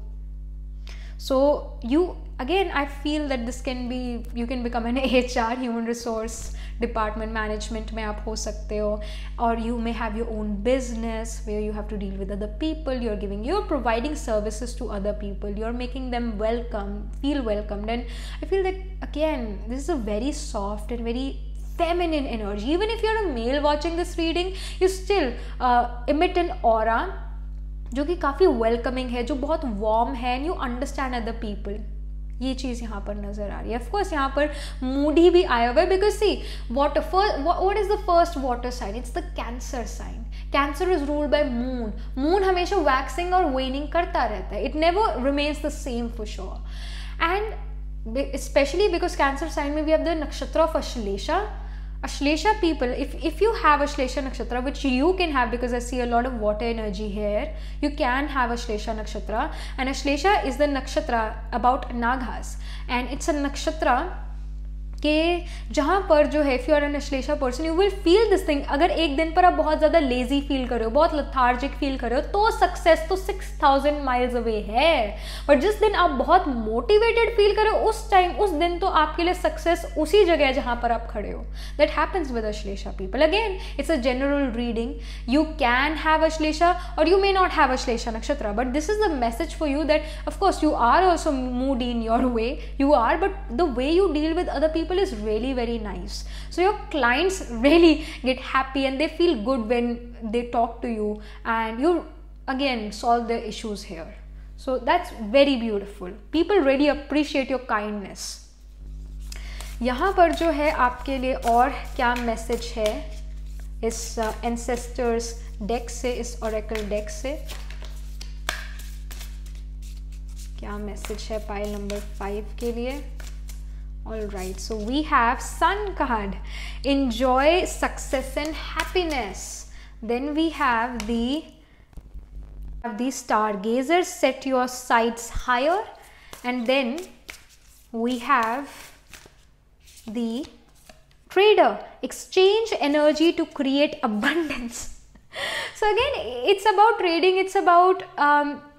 So you again, I feel that this can be, you can become an H R, human resource department management में आप हो सकते हो, or you may have your own business where you have to deal with other people. You're giving, you're providing services to other people. You're making them welcome, feel welcomed, and I feel that again, this is a very soft and very feminine energy. Even if you're a male watching this reading, you still uh, emit an aura जो कि काफ़ी welcoming है, जो बहुत warm है, and you understand other people. ये चीज़ यहाँ पर नज़र आ रही है. ऑफकोर्स यहाँ पर मूडी भी आया हुआ है because sea water what is the first water sign, it's the Cancer sign. Cancer is ruled by moon. Moon हमेशा वैक्सिंग और वेनिंग करता रहता है. It never remains the same for sure. And especially because Cancer sign में we have the नक्षत्र of Ashlesha. Ashlesha people, if, if you have Ashlesha Nakshatra, which you can have because I see a lot of water energy here, you can have Ashlesha Nakshatra, and Ashlesha is the Nakshatra about Nagas, and it's a Nakshatra कि जहाँ पर जो है, if you are an Ashlesha person, you will feel this thing. अगर एक दिन पर आप बहुत ज़्यादा लेजी फील कर रहे हो, बहुत लथार्जिक फील कर रहे हो, तो सक्सेस तो सिक्स थाउजेंड माइल्स अवे है. और जिस दिन आप बहुत मोटिवेटेड फील कर रहे हो, उस टाइम उस दिन तो आपके लिए सक्सेस उसी जगह है जहाँ पर आप खड़े हो. That happens with Ashlesha people. Again it's a general reading. You can have Ashlesha और you may not have Ashlesha नक्षत्र, but this is the message for you that of course you are also moody in your way, you are, but the way you deal with other people is really very nice. So your clients really get happy and they feel good when they talk to you, and you again solve their issues here. So that's very beautiful. People really appreciate your kindness. यहाँ पर जो है आपके लिए और क्या message है इस एंसेस्टर्स डेक से, इस ऑरेकल डेक से क्या मैसेज है पाइल नंबर फाइव के लिए. All right, so we have Sun card, enjoy success and happiness. Then we have the have the Stargazer, set your sights higher, and then we have the Trader, exchange energy to create abundance. So again, it's about trading, it's about um,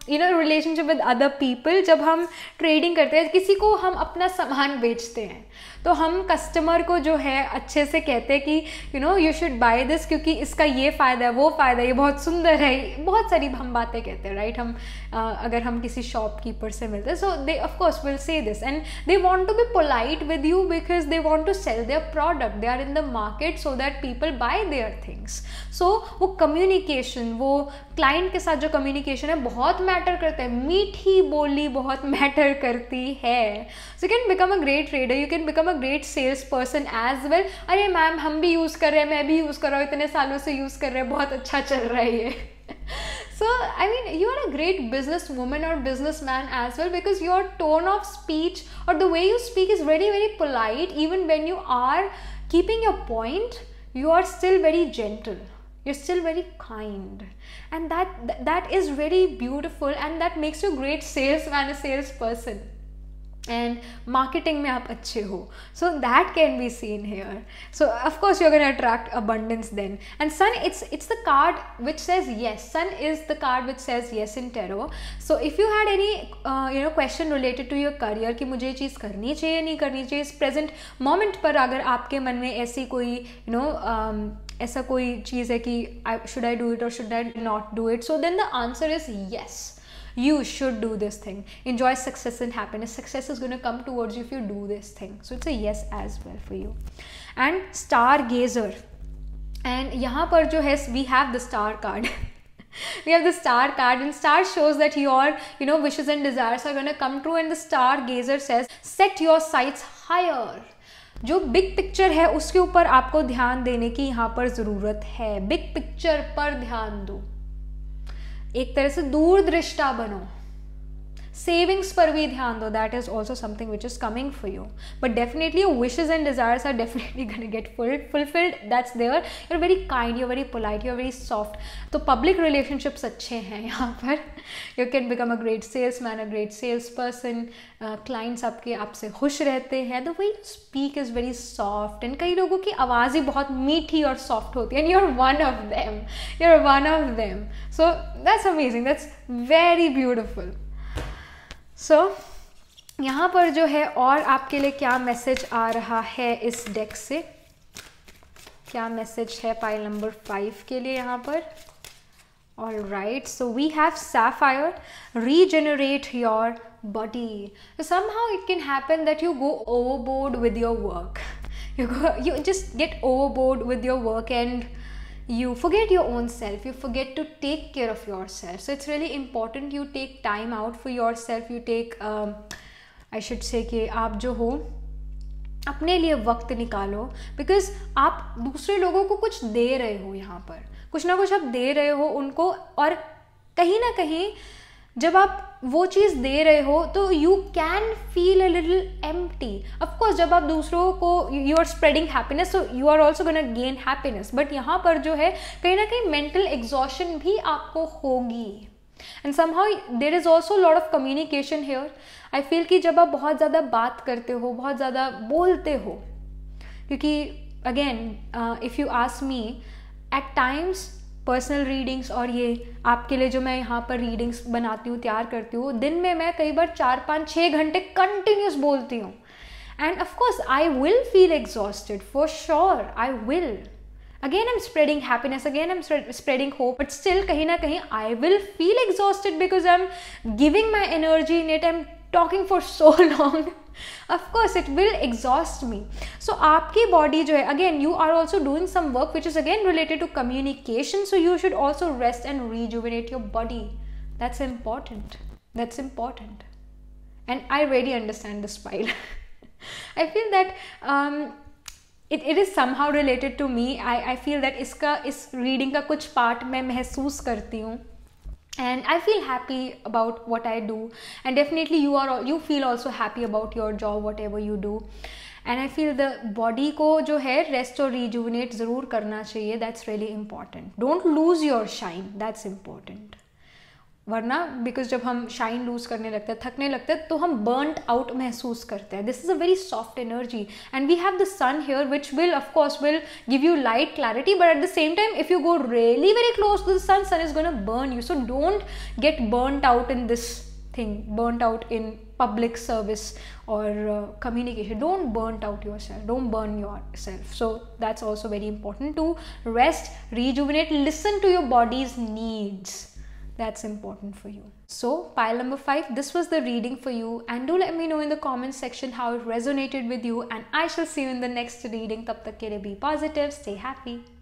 you know relationship with other people, जब हम trading करते हैं, किसी को हम अपना सामान बेचते हैं तो हम कस्टमर को जो है अच्छे से कहते हैं कि you know you should buy this क्योंकि इसका ये फ़ायदा है, वो फ़ायदा है, ये बहुत सुंदर है, बहुत सारी हम बातें कहते हैं, राइट। हम uh, अगर हम किसी शॉपकीपर से मिलते हैं, so they of course will say this and they want to be polite with you because they want to sell their product, they are in the market so that people buy their things. So वो communication, वो client के साथ जो communication है बहुत matter करता है, मीठी बोली बहुत मैटर करती है। So you can become a great trader, you can become a great sales person as well. अरे मैम हम भी यूज़ कर रहे हैं, मैं भी यूज़ कर रहा हूँ, इतने सालों से यूज़ कर रहे हैं, बहुत अच्छा चल रहा है ये। So, I mean, you are a great business woman or businessman as well because your tone of speech or the way you speak is very, very polite. Even when you are keeping your point, you are still very gentle. You're still very kind. And that, that is very beautiful and that makes you a great salesman, a salesperson. And marketing में आप अच्छे हो, so that can be seen here. So of course you're going to attract abundance then. And sun, it's it's the card which says yes. Sun is the card which says yes in tarot. So if you had any uh, you know question related to your career कि मुझे ये चीज़ करनी चाहिए नहीं करनी चाहिए इस present moment पर, अगर आपके मन में ऐसी कोई you know um, ऐसा कोई चीज़ है कि should I do it or should I not do it, so then the answer is yes. You should do this thing. Enjoy success and happiness. Success is going to come towards you if you do this thing. So it's a yes as well for you. And stargazer. And यहाँ पर जो है we have the star card. We have the star card and star shows that your you know wishes and desires are going to come true. And the stargazer says set your sights higher. जो big picture है उसके ऊपर आपको ध्यान देने की यहाँ पर ज़रूरत है। बिग पिक्चर पर ध्यान दो, एक तरह से दूरदृष्टा बनो, सेविंग्स पर भी ध्यान दो। That is also something which is coming for you, but definitely your wishes and desires are definitely gonna get fulfilled, that's there. You are very kind, you are very polite, you are very soft. तो public relationships अच्छे हैं यहाँ पर। You can become a great sales man, a great sales person. Clients आपके आपसे खुश रहते हैं। The way you speak is very soft and कई लोगों की आवाज़ ही बहुत मीठी और सॉफ्ट होती है and you are one of them, you are one of them. So that's amazing, that's very beautiful. So so, यहाँ पर जो है और आपके लिए क्या मैसेज आ रहा है इस डेक से, क्या मैसेज है पाइल नंबर फाइव के लिए यहाँ पर। All right, so we have sapphire, regenerate your body. So somehow it can happen that you go overboard with your work. You go, you just get overboard with your work and you forget your own self. You forget to take care of yourself. So it's really important you take time out for yourself. You take, um, I should say कि आप जो हो अपने लिए वक्त निकालो, because आप दूसरे लोगों को कुछ दे रहे हो, यहाँ पर कुछ ना कुछ आप दे रहे हो उनको, और कहीं ना कहीं जब आप वो चीज़ दे रहे हो तो you can feel a little empty. Of course जब आप दूसरों को you are spreading happiness, so you are also gonna gain happiness, but यहाँ पर जो है कहीं ना कहीं मेंटल एग्जॉशन भी आपको होगी। And somehow there is also lot of communication here. I feel कि जब आप बहुत ज़्यादा बात करते हो, बहुत ज़्यादा बोलते हो, क्योंकि again if you ask me at times personal readings और ये आपके लिए जो मैं यहाँ पर रीडिंग्स बनाती हूँ, तैयार करती हूँ, दिन में मैं कई बार चार पाँच छः घंटे कंटिन्यूस बोलती हूँ। And of course I will feel exhausted, for sure I will. Again I am spreading happiness, again I am spreading hope, but still कहीं ना कहीं I will feel exhausted because I am giving my energy in it, I am talking for so long. Of course it will exhaust me. So आपकी body जो है, again you are also doing some work which is again related to communication, so you should also rest and rejuvenate your body. That's important, that's important. And I really understand this pile. I feel that um, it, it is somehow related to me. I, I feel that इसका इस reading का कुछ part मैं महसूस करती हूँ. And I feel happy about what I do, and definitely you are you feel also happy about your job, whatever you do. And I feel the body को जो है rest और rejuvenate ज़रूर करना चाहिए. That's really important. Don't lose your shine. That's important. वरना because जब हम शाइन लूज करने लगते हैं, थकने लगते हैं, तो हम बर्नड आउट महसूस करते हैं. This is a very soft energy and we have the sun here which will of course will give you light clarity, but at the same time if you go really very close to the sun, sun is gonna burn you. So don't get burned out in this thing, burnt out in public service or uh, communication. Don't burnt out yourself, don't burn yourself. So that's also very important, to rest, rejuvenate, listen to your body's needs. That's important for you. So pile number five, this was the reading for you, and do let me know in the comment section how it resonated with you, and I shall see you in the next reading. Tab tak ke liye be positive, stay happy.